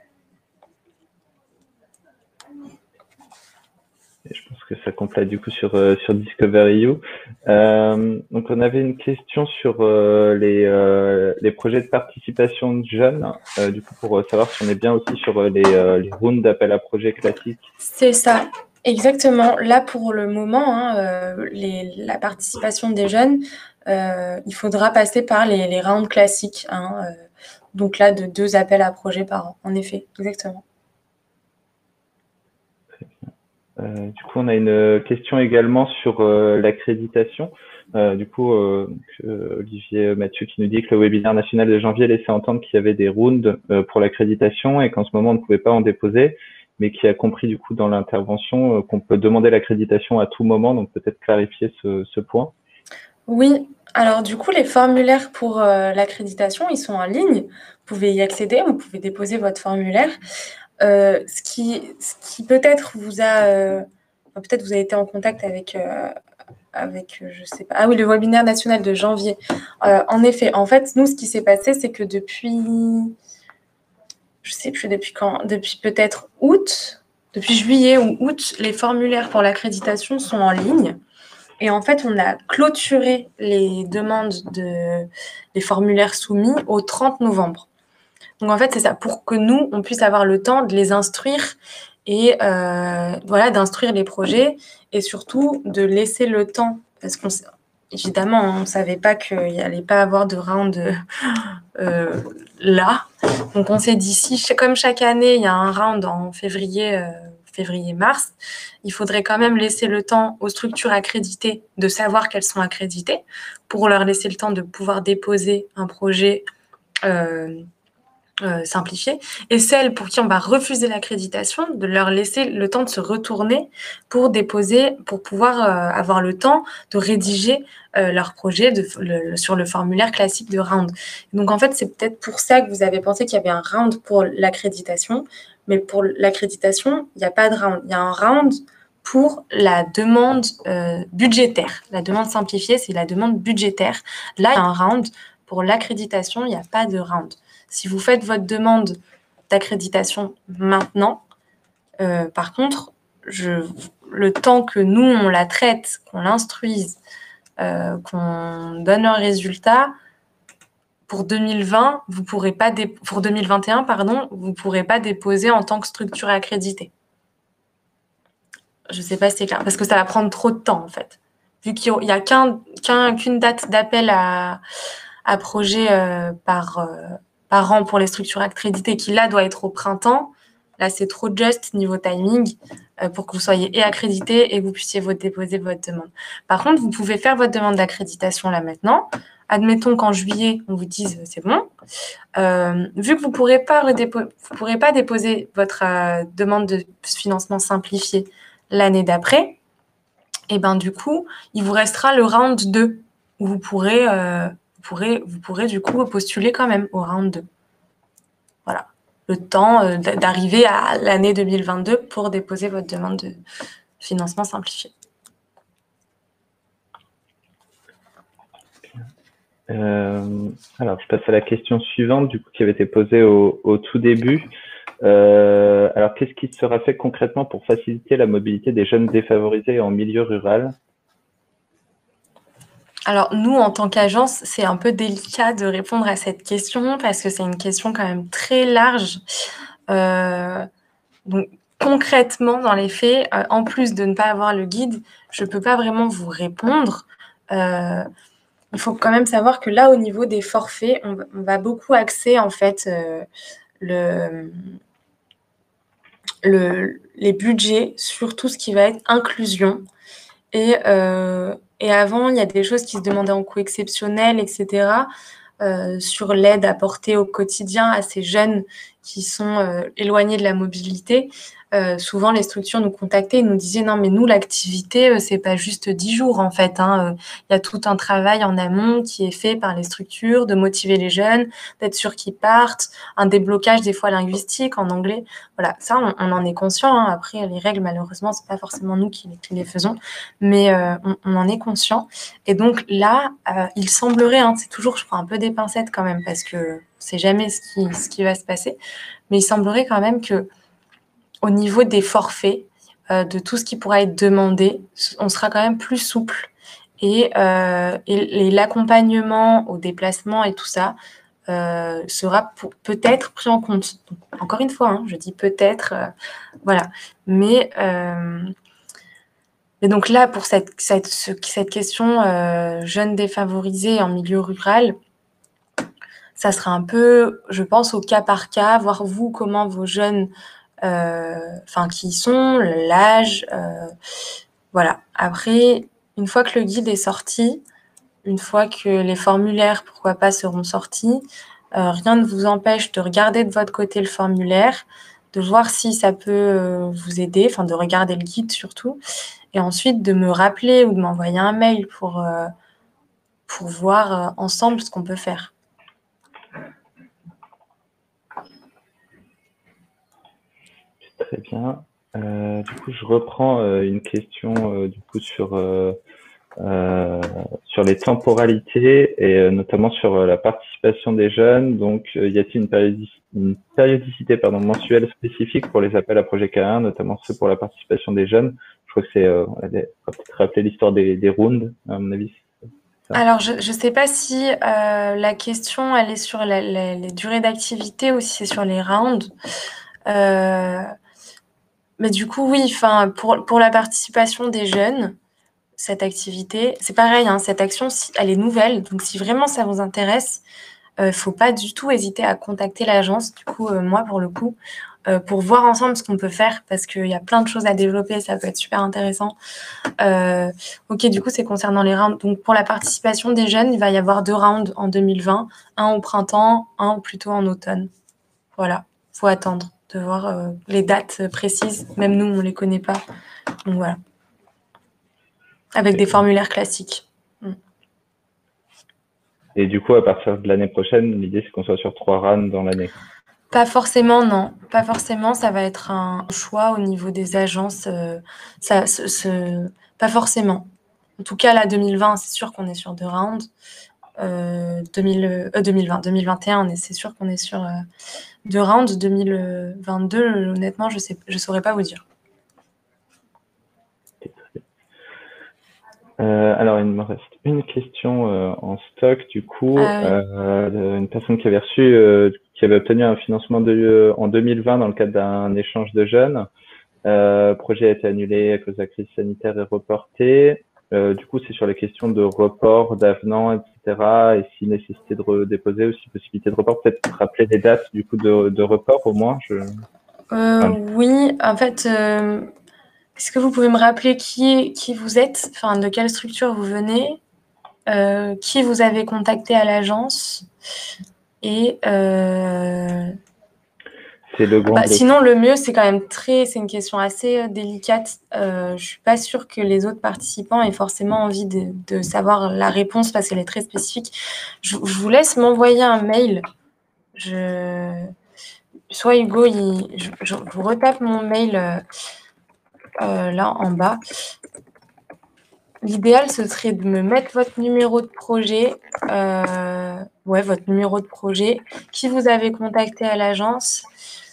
Je pense que ça complète du coup sur euh, sur Discover dot I O. Euh, donc on avait une question sur euh, les euh, les projets de participation de jeunes, euh, du coup pour savoir si on est bien aussi sur les euh, les rounds d'appel à projets classiques. C'est ça, exactement. Là pour le moment, hein, euh, les, la participation des jeunes, euh, il faudra passer par les, les rounds classiques. Hein, euh, donc là de deux appels à projets par an, en effet, exactement. Euh, du coup, on a une question également sur euh, l'accréditation. Euh, du coup, euh, euh, Olivier Mathieu qui nous dit que le webinaire national de janvier laissait entendre qu'il y avait des rounds euh, pour l'accréditation et qu'en ce moment, on ne pouvait pas en déposer, mais qui a compris du coup dans l'intervention euh, qu'on peut demander l'accréditation à tout moment. Donc, peut-être clarifier ce, ce point. Oui, alors du coup, les formulaires pour euh, l'accréditation, ils sont en ligne. Vous pouvez y accéder, vous pouvez déposer votre formulaire. Euh, ce qui, ce qui peut-être vous a, euh, peut-être vous avez été en contact avec, euh, avec, je sais pas, ah oui, le webinaire national de janvier. Euh, en effet, en fait, nous, ce qui s'est passé, c'est que depuis, je sais plus depuis quand, depuis peut-être août, depuis juillet ou août, les formulaires pour l'accréditation sont en ligne. Et en fait, on a clôturé les demandes de les formulaires soumis au trente novembre. Donc en fait, c'est ça, pour que nous, on puisse avoir le temps de les instruire et euh, voilà, d'instruire les projets et surtout de laisser le temps, parce qu'on évidemment, on ne savait pas qu'il n'y allait pas avoir de round euh, là. Donc on s'est dit, si comme chaque année, il y a un round en février, euh, février-mars, il faudrait quand même laisser le temps aux structures accréditées de savoir qu'elles sont accréditées pour leur laisser le temps de pouvoir déposer un projet euh, Euh, simplifié, et celles pour qui on va refuser l'accréditation, de leur laisser le temps de se retourner pour déposer, pour pouvoir euh, avoir le temps de rédiger euh, leur projet de, le, sur le formulaire classique de round. Donc en fait, c'est peut-être pour ça que vous avez pensé qu'il y avait un round pour l'accréditation, mais pour l'accréditation, il n'y a pas de round. Il y a un round pour la demande euh, budgétaire. La demande simplifiée, c'est la demande budgétaire. Là, il y a un round. Pour l'accréditation, il n'y a pas de round. Si vous faites votre demande d'accréditation maintenant, euh, par contre, je, le temps que nous, on la traite, qu'on l'instruise, euh, qu'on donne un résultat, pour deux mille vingt, vous pourrez pas dé- pour deux mille vingt et un, pardon, vous ne pourrez pas déposer en tant que structure accréditée. Je ne sais pas si c'est clair, parce que ça va prendre trop de temps, en fait. Vu qu'il n'y a qu'un, qu'un, qu'une date d'appel à, à projet euh, par... Euh, par an pour les structures accréditées, qui là doit être au printemps. Là, c'est trop juste niveau timing euh, pour que vous soyez et accrédité et que vous puissiez vous déposer votre demande. Par contre, vous pouvez faire votre demande d'accréditation là maintenant. Admettons qu'en juillet, on vous dise euh, c'est bon. Euh, vu que vous ne pourrez pas, redépo- vous pourrez pas déposer votre euh, demande de financement simplifié l'année d'après, et ben du coup, il vous restera le round deux où vous pourrez... Euh, Vous pourrez, vous pourrez du coup postuler quand même au round deux. Voilà, le temps euh, d'arriver à l'année deux mille vingt-deux pour déposer votre demande de financement simplifié. Euh, alors, je passe à la question suivante, du coup, qui avait été posée au, au tout début. Euh, alors, qu'est-ce qui sera fait concrètement pour faciliter la mobilité des jeunes défavorisés en milieu rural ? Alors, nous, en tant qu'agence, c'est un peu délicat de répondre à cette question parce que c'est une question quand même très large. Euh, donc, concrètement, dans les faits, euh, en plus de ne pas avoir le guide, je ne peux pas vraiment vous répondre. Euh, il faut quand même savoir que là, au niveau des forfaits, on, on va beaucoup axer, en fait, euh, le, le, les budgets sur tout ce qui va être inclusion. Et, euh, et avant, il y a des choses qui se demandaient en coût exceptionnel, et cetera, euh, sur l'aide apportée au quotidien à ces jeunes qui sont euh, éloignés de la mobilité. Euh, souvent, les structures nous contactaient et nous disaient « Non, mais nous, l'activité, euh, c'est pas juste dix jours, en fait. Hein. Il y a tout un travail en amont qui est fait par les structures, de motiver les jeunes, d'être sûr qu'ils partent, un déblocage des fois linguistique en anglais. » Voilà, ça, on, on en est conscient. Hein. Après, les règles, malheureusement, c'est pas forcément nous qui, qui les faisons, mais euh, on, on en est conscient. Et donc là, euh, il semblerait, hein, c'est toujours, je prends un peu des pincettes quand même, parce que on sait jamais ce qui, ce qui va se passer, mais il semblerait quand même que au niveau des forfaits, euh, de tout ce qui pourra être demandé, on sera quand même plus souple. Et, euh, et, et l'accompagnement au déplacement et tout ça euh, sera peut-être pris en compte. Donc, encore une fois, hein, je dis peut-être, euh, voilà. Mais, euh, mais donc là, pour cette, cette, cette question euh, jeunes défavorisés en milieu rural, ça sera un peu, je pense, au cas par cas, voir vous, comment vos jeunes... enfin, euh, qui y sont, l'âge, euh, voilà. Après, une fois que le guide est sorti, une fois que les formulaires, pourquoi pas, seront sortis, euh, rien ne vous empêche de regarder de votre côté le formulaire, de voir si ça peut euh, vous aider, enfin de regarder le guide surtout, et ensuite de me rappeler ou de m'envoyer un mail pour, euh, pour voir euh, ensemble ce qu'on peut faire. Très bien. Euh, du coup, je reprends euh, une question euh, du coup sur euh, euh, sur les temporalités et euh, notamment sur euh, la participation des jeunes. Donc, euh, y a-t-il une, périodici une périodicité pardon, mensuelle spécifique pour les appels à projet K un, notamment ceux pour la participation des jeunes? Je crois que c'est, euh, on va peut-être rappeler l'histoire des, des rounds, à mon avis. Alors, je ne sais pas si euh, la question, elle est sur la, la, les durées d'activité ou si c'est sur les rounds. Euh, mais du coup, oui, pour, pour la participation des jeunes, cette activité, c'est pareil, hein, cette action, elle est nouvelle. Donc, si vraiment ça vous intéresse, il euh, ne faut pas du tout hésiter à contacter l'agence. Du coup, euh, moi, pour le coup, euh, pour voir ensemble ce qu'on peut faire, parce qu'il y a plein de choses à développer, ça peut être super intéressant. Euh, ok, du coup, c'est concernant les rounds. Donc, pour la participation des jeunes, il va y avoir deux rounds en deux mille vingt, un au printemps, un plutôt en automne. Voilà, il faut attendre de voir euh, les dates précises. Même nous, on ne les connaît pas. Donc, voilà. Avec des formulaires classiques. Mm. Et du coup, à partir de l'année prochaine, l'idée, c'est qu'on soit sur trois rounds dans l'année. Pas forcément, non. Pas forcément. Ça va être un choix au niveau des agences. Euh, ça, ce, ce... Pas forcément. En tout cas, là, deux mille vingt, c'est sûr qu'on est sur deux rounds. Euh, deux mille, euh, deux mille vingt, deux mille vingt et un, c'est sûr qu'on est sur euh, deux rounds. deux mille vingt-deux, honnêtement, je ne je saurais pas vous dire. Euh, alors, il me reste une question euh, en stock, du coup, ah, oui. euh, une personne qui avait reçu, euh, qui avait obtenu un financement de, euh, en deux mille vingt dans le cadre d'un échange de jeunes. Euh, le projet a été annulé à cause de la crise sanitaire et reporté. Euh, du coup, c'est sur les questions de report, d'avenant, et cetera. Et si nécessité de redéposer ou si possibilité de report, peut-être rappeler les dates du coup de, de report au moins. Je... Euh, ah. Oui, en fait, euh, est-ce que vous pouvez me rappeler qui, qui vous êtes, enfin de quelle structure vous venez, euh, qui vous avez contacté à l'agence et euh... c'est le grand bah, sinon le mieux c'est quand même très, c'est une question assez euh, délicate. Euh, je suis pas sûre que les autres participants aient forcément envie de, de savoir la réponse parce qu'elle est très spécifique. Je, je vous laisse m'envoyer un mail. Je soit Hugo, il... je, je vous retape mon mail. Euh... Euh, là en bas. L'idéal, ce serait de me mettre votre numéro de projet, euh, ouais, votre numéro de projet, qui vous avez contacté à l'agence,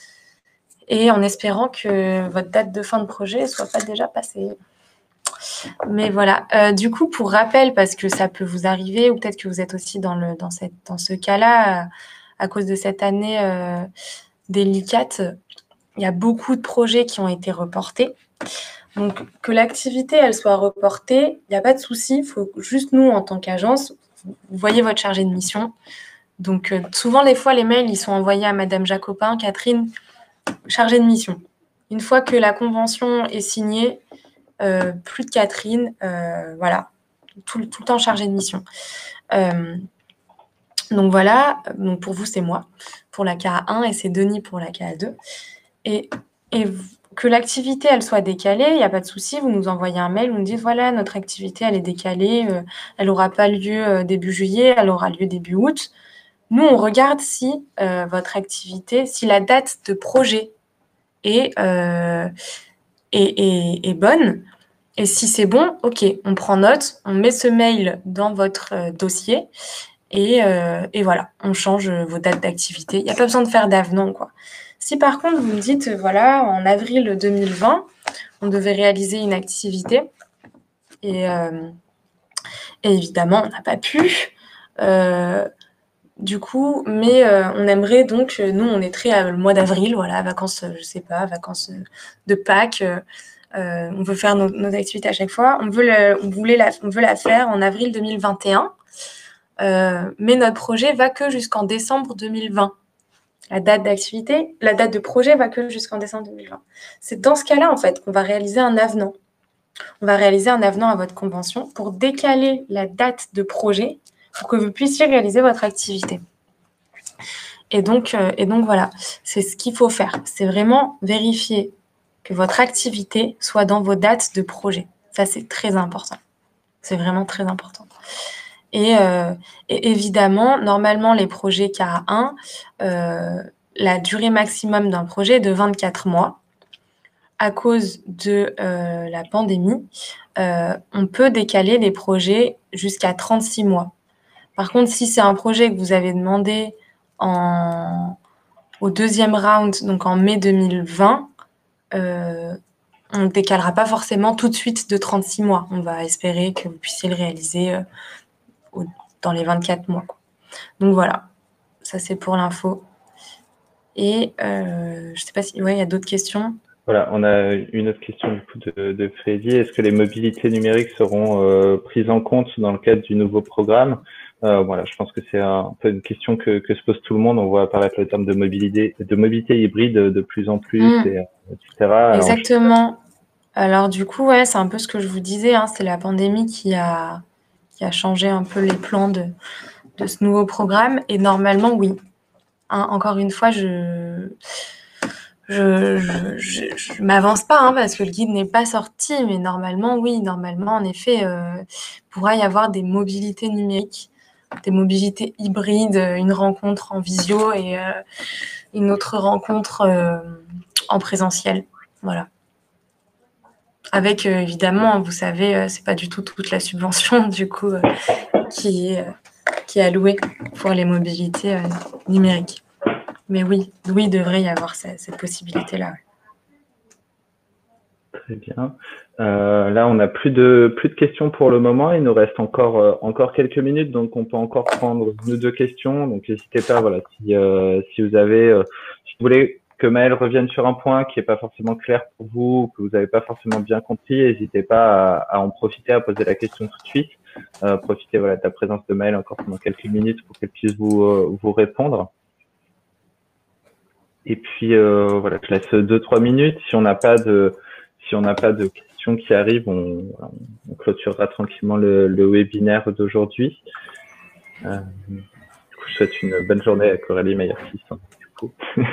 et en espérant que votre date de fin de projet ne soit pas déjà passée. Mais voilà, euh, du coup, pour rappel, parce que ça peut vous arriver, ou peut-être que vous êtes aussi dans, le, dans, cette, dans ce cas-là, à, à cause de cette année euh, délicate, il y a beaucoup de projets qui ont été reportés. Donc, que l'activité, elle soit reportée, il n'y a pas de souci. Il faut juste, nous, en tant qu'agence, vous voyez votre chargé de mission. Donc, euh, souvent, les fois, les mails, ils sont envoyés à Madame Jacopin, Catherine, chargée de mission. Une fois que la convention est signée, euh, plus de Catherine, euh, voilà, tout, tout le temps chargée de mission. Euh, donc, voilà. Donc, pour vous, c'est moi pour la K A un et c'est Denis pour la K A deux. Et, et que l'activité, elle soit décalée, il n'y a pas de souci, vous nous envoyez un mail, vous nous dites, voilà, notre activité, elle est décalée, euh, elle n'aura pas lieu euh, début juillet, elle aura lieu début août. Nous, on regarde si euh, votre activité, si la date de projet est, euh, est, est, est bonne, et si c'est bon, ok, on prend note, on met ce mail dans votre euh, dossier, et, euh, et voilà, on change vos dates d'activité. Il n'y a pas besoin de faire d'avenant, quoi. Si par contre, vous me dites, voilà, en avril deux mille vingt, on devait réaliser une activité et, euh, et évidemment, on n'a pas pu. Euh, du coup, mais euh, on aimerait donc, nous, on est très à le mois d'avril, voilà, vacances, je sais pas, vacances de Pâques. Euh, on veut faire nos, nos activités à chaque fois. On veut, le, on, voulait la, on veut la faire en avril deux mille vingt et un, euh, mais notre projet va que jusqu'en décembre deux mille vingt. La date d'activité, la date de projet va que jusqu'en décembre deux mille vingt. C'est dans ce cas-là, en fait, qu'on va réaliser un avenant. On va réaliser un avenant à votre convention pour décaler la date de projet pour que vous puissiez réaliser votre activité. Et donc, euh, et donc voilà, c'est ce qu'il faut faire. C'est vraiment vérifier que votre activité soit dans vos dates de projet. Ça, c'est très important. C'est vraiment très important. Et, euh, et évidemment, normalement, les projets K A un, euh, la durée maximum d'un projet est de vingt-quatre mois. À cause de euh, la pandémie, euh, on peut décaler les projets jusqu'à trente-six mois. Par contre, si c'est un projet que vous avez demandé en, au deuxième round, donc en mai deux mille vingt, euh, on ne décalera pas forcément tout de suite de trente-six mois. On va espérer que vous puissiez le réaliser euh, au, dans les vingt-quatre mois, quoi. Donc voilà, ça c'est pour l'info. Et euh, je ne sais pas si, ouais, il y a d'autres questions. Voilà, on a une autre question du coup de, de Freddy. Est-ce que les mobilités numériques seront euh, prises en compte dans le cadre du nouveau programme? euh, Voilà, je pense que c'est un peu une question que, que se pose tout le monde. On voit apparaître le terme de mobilité, de mobilité hybride de plus en plus, mmh. et, et cetera. Exactement. Alors, je... Alors du coup, ouais, c'est un peu ce que je vous disais. Hein, c'est la pandémie qui a qui a changé un peu les plans de de ce nouveau programme. Et normalement, oui. Hein, encore une fois, je je je, je, je m'avance pas hein, parce que le guide n'est pas sorti, mais normalement, oui, normalement, en effet, euh, pourra y avoir des mobilités numériques, des mobilités hybrides, une rencontre en visio et euh, une autre rencontre euh, en présentiel. Voilà. Avec euh, évidemment, vous savez, euh, c'est pas du tout toute la subvention du coup euh, qui est euh, qui est allouée pour les mobilités euh, numériques. Mais oui, oui, il devrait y avoir cette, cette possibilité-là. Très bien. Euh, là, on n'a plus de plus de questions pour le moment. Il nous reste encore euh, encore quelques minutes, donc on peut encore prendre une ou deux questions. Donc n'hésitez pas. Voilà, si euh, si vous avez, euh, si vous voulez que Maëlle revienne sur un point qui n'est pas forcément clair pour vous, que vous n'avez pas forcément bien compris, n'hésitez pas à, à en profiter, à poser la question tout de suite. Euh, profitez voilà de la présence de Maëlle encore pendant quelques minutes pour qu'elle puisse vous euh, vous répondre. Et puis euh, voilà, je laisse deux trois minutes. Si on n'a pas de si on n'a pas de questions qui arrivent, on, on clôturera tranquillement le, le webinaire d'aujourd'hui. Euh, du coup, je souhaite une bonne journée à Coralie Meyer-Fils. Hein, du coup.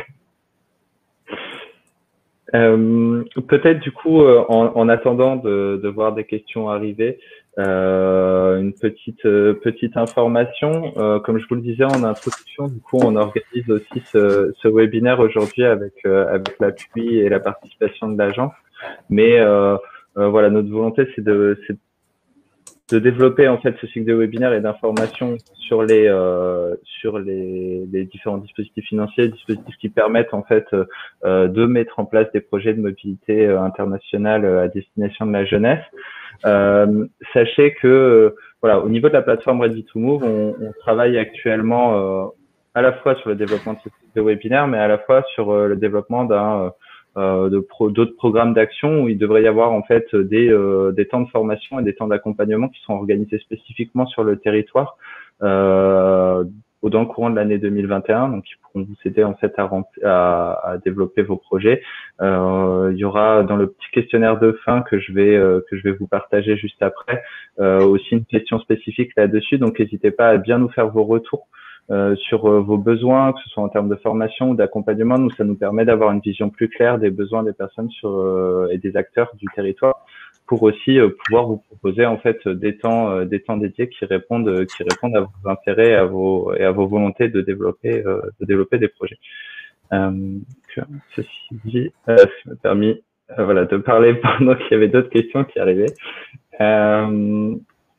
euh, Peut-être du coup, en, en attendant de, de voir des questions arriver, euh, une petite euh, petite information. Euh, comme je vous le disais en introduction, du coup, on organise aussi ce, ce webinaire aujourd'hui avec euh, avec l'appui et la participation de l'agence. Mais euh, euh, voilà, notre volonté, c'est de, de développer en fait ce cycle de webinaires et d'informations sur les euh, sur les, les différents dispositifs financiers, dispositifs qui permettent en fait euh, de mettre en place des projets de mobilité euh, internationale à destination de la jeunesse. Euh, sachez que euh, voilà, au niveau de la plateforme Ready to Move, on, on travaille actuellement euh, à la fois sur le développement de ce type de webinaire, mais à la fois sur euh, le développement d'un euh, de pro, d'autres programmes d'action où il devrait y avoir en fait des euh, des temps de formation et des temps d'accompagnement qui sont organisés spécifiquement sur le territoire euh, dans le courant de l'année deux mille vingt et un, donc qui pourront vous aider en fait à, à, à développer vos projets. Euh, il y aura dans le petit questionnaire de fin que je vais euh, que je vais vous partager juste après euh, aussi une question spécifique là-dessus, donc n'hésitez pas à bien nous faire vos retours euh, sur euh, vos besoins, que ce soit en termes de formation ou d'accompagnement. Nous, ça nous permet d'avoir une vision plus claire des besoins des personnes sur euh, et des acteurs du territoire, pour aussi euh, pouvoir vous proposer en fait des temps euh, des temps dédiés qui répondent euh, qui répondent à vos intérêts, à vos et à vos volontés de développer euh, de développer des projets. Euh, donc, ceci dit, euh, ça m'a permis euh, voilà de parler pendant qu'il y avait d'autres questions qui arrivaient. Euh,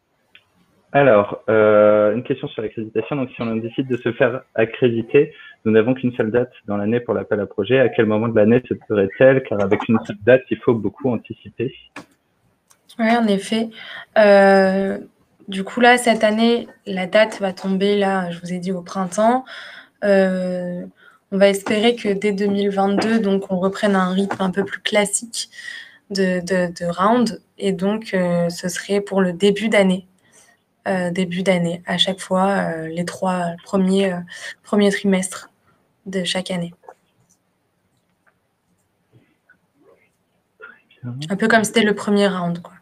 alors, euh, une question sur l'accréditation. Donc, si on décide de se faire accréditer, nous n'avons qu'une seule date dans l'année pour l'appel à projet. À quel moment de l'année se ferait-elle? Car avec une seule date, il faut beaucoup anticiper. Oui, en effet. Euh, du coup, là, cette année, la date va tomber, là, je vous ai dit, au printemps. Euh, on va espérer que dès deux mille vingt-deux, donc, on reprenne un rythme un peu plus classique de, de, de round. Et donc, euh, ce serait pour le début d'année. Euh, début d'année, à chaque fois, euh, les trois premiers, euh, premiers trimestres de chaque année. Un peu comme c'était le premier round, quoi.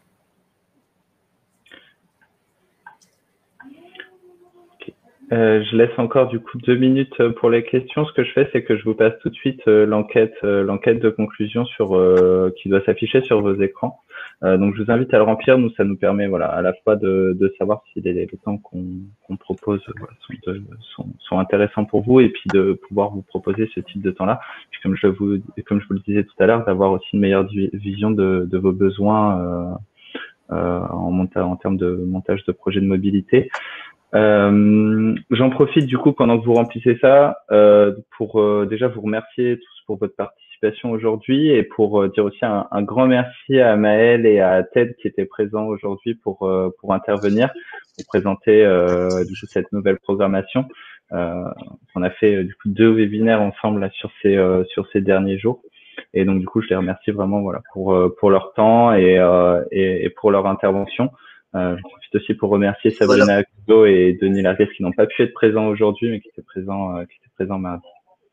Euh, je laisse encore du coup deux minutes pour les questions. Ce que je fais, c'est que je vous passe tout de suite euh, l'enquête, euh, l'enquête de conclusion sur euh, qui doit s'afficher sur vos écrans. Euh, donc, je vous invite à le remplir. Nous, ça nous permet, voilà, à la fois de, de savoir si les, les temps qu'on qu'on propose voilà, sont, de, sont, sont intéressants pour vous, et puis de pouvoir vous proposer ce type de temps-là. Puis, comme je vous, comme je vous le disais tout à l'heure, d'avoir aussi une meilleure vision de, de vos besoins euh, euh, en, monta en termes de montage de projets de mobilité. Euh, J'en profite du coup pendant que vous remplissez ça euh, pour euh, déjà vous remercier tous pour votre participation participation aujourd'hui et pour euh, dire aussi un, un grand merci à Maël et à Ted qui étaient présents aujourd'hui pour euh, pour intervenir, pour présenter euh, du coup cette nouvelle programmation. Euh, on a fait euh, du coup deux webinaires ensemble là sur ces euh, sur ces derniers jours. Et donc du coup, je les remercie vraiment voilà pour euh, pour leur temps et, euh, et et pour leur intervention. Euh, je profite aussi pour remercier Sabrina Kudo et Denis Largues qui n'ont pas pu être présents aujourd'hui, mais qui étaient présents euh, qui étaient présents mardi.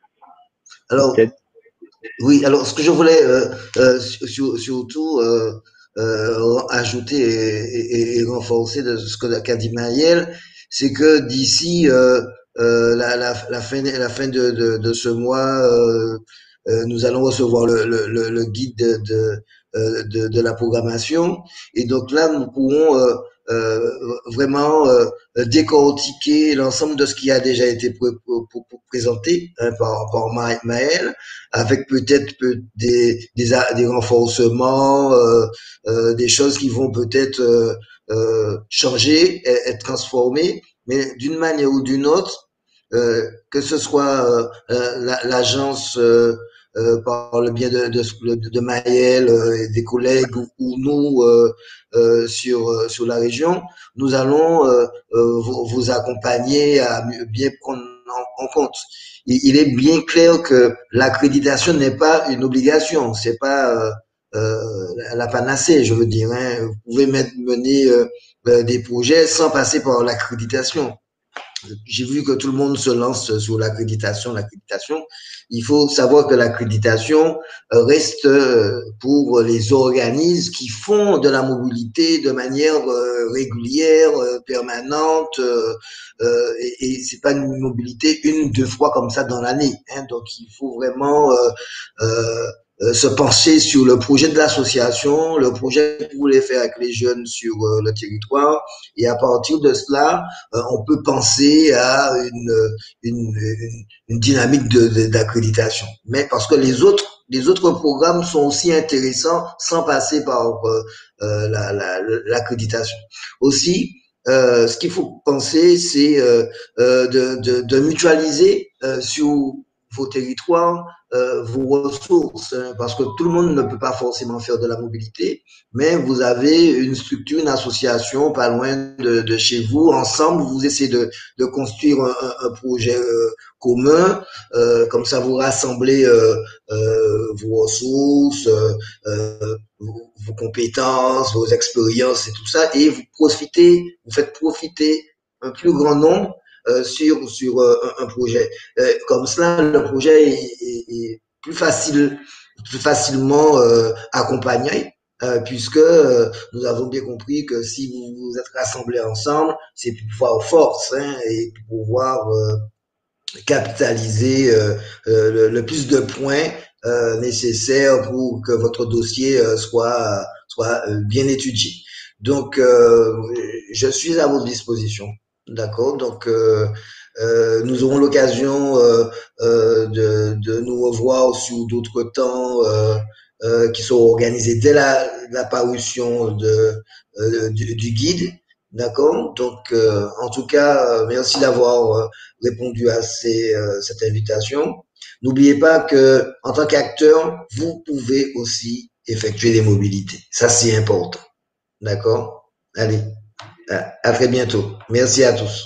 Alors, oui, alors ce que je voulais euh, euh, sur, surtout euh, euh, ajouter et, et, et renforcer de ce que qu'a dit Maëlle, c'est que d'ici euh, euh, la, la, la fin, la fin de, de, de ce mois, euh, euh, nous allons recevoir le, le, le, le guide de, de, euh, de, de la programmation. Et donc là, nous pourrons euh, euh, vraiment euh, décortiquer l'ensemble de ce qui a déjà été pr pr pr présenté hein, par, par Maëlle, avec peut-être peut des, des, des renforcements, euh, euh, des choses qui vont peut-être euh, euh, changer, être transformées, mais d'une manière ou d'une autre, euh, que ce soit euh, l'agence euh, euh, par le biais de, de, de Maëlle euh, et des collègues ou, ou nous euh, euh, sur, sur la région, nous allons euh, euh, vous, vous accompagner à bien prendre en, en compte. Il, il est bien clair que l'accréditation n'est pas une obligation, c'est pas euh, euh, la panacée, je veux dire. Hein. Vous pouvez mettre, mener euh, des projets sans passer par l'accréditation. J'ai vu que tout le monde se lance sur l'accréditation, l'accréditation. Il faut savoir que l'accréditation reste pour les organismes qui font de la mobilité de manière régulière, permanente, et, et c'est pas une mobilité une, deux fois comme ça dans l'année. Hein. Donc il faut vraiment euh, euh, se pencher sur le projet de l'association, le projet que vous voulez faire avec les jeunes sur euh, le territoire, et à partir de cela, euh, on peut penser à une, une, une, une dynamique de, de, d'accréditation. Mais parce que les autres, les autres programmes sont aussi intéressants sans passer par euh, la, la, l'accréditation. Aussi, euh, ce qu'il faut penser, c'est euh, euh, de, de, de mutualiser euh, sur vos territoires, euh, vos ressources, hein, parce que tout le monde ne peut pas forcément faire de la mobilité, mais vous avez une structure, une association pas loin de, de chez vous, ensemble, vous essayez de, de construire un, un projet euh, commun, euh, comme ça vous rassemblez euh, euh, vos ressources, euh, vos, vos compétences, vos expériences et tout ça, et vous profitez, vous faites profiter un plus grand nombre Euh, sur sur euh, un, un projet. Euh, comme cela, le projet est, est, est plus facile, plus facilement euh, accompagné, euh, puisque euh, nous avons bien compris que si vous vous êtes rassemblés ensemble, c'est pour pouvoir force hein, et pour pouvoir euh, capitaliser euh, euh, le, le plus de points euh, nécessaires pour que votre dossier euh, soit soit euh, bien étudié. Donc, euh, je suis à votre disposition. D'accord, donc euh, euh, nous aurons l'occasion euh, euh, de, de nous revoir sur d'autres temps euh, euh, qui seront organisés dès la, la parution de, euh, du, du guide. D'accord, donc euh, en tout cas, euh, merci d'avoir euh, répondu à ces, euh, cette invitation. N'oubliez pas que en tant qu'acteur, vous pouvez aussi effectuer des mobilités. Ça, c'est important. D'accord, allez. À très bientôt. Merci à tous.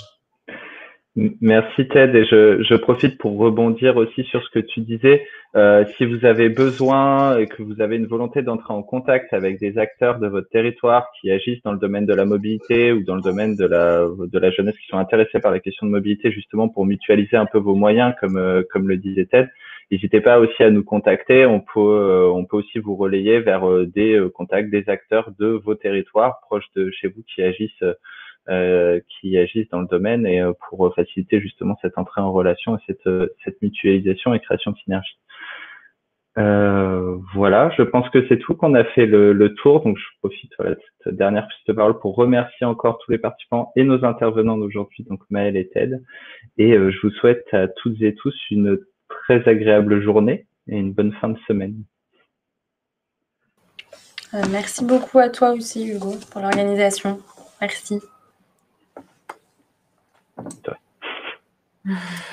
Merci Ted, et je, je profite pour rebondir aussi sur ce que tu disais. Euh, si vous avez besoin et que vous avez une volonté d'entrer en contact avec des acteurs de votre territoire qui agissent dans le domaine de la mobilité ou dans le domaine de la, de la jeunesse qui sont intéressés par la question de mobilité, justement pour mutualiser un peu vos moyens, comme, euh, comme le disait Ted, n'hésitez pas aussi à nous contacter. On peut, euh, on peut aussi vous relayer vers euh, des euh, contacts des acteurs de vos territoires proches de chez vous qui agissent Euh, qui agissent dans le domaine et euh, pour faciliter justement cette entrée en relation et cette, euh, cette mutualisation et création de synergie. Euh, voilà, je pense que c'est tout, qu'on a fait le, le tour. Donc, je profite voilà, de cette dernière prise de parole pour remercier encore tous les participants et nos intervenants d'aujourd'hui, donc Maëlle et Ted. Et euh, je vous souhaite à toutes et tous une très agréable journée et une bonne fin de semaine. Euh, merci beaucoup à toi aussi, Hugo, pour l'organisation. Merci. Ouais.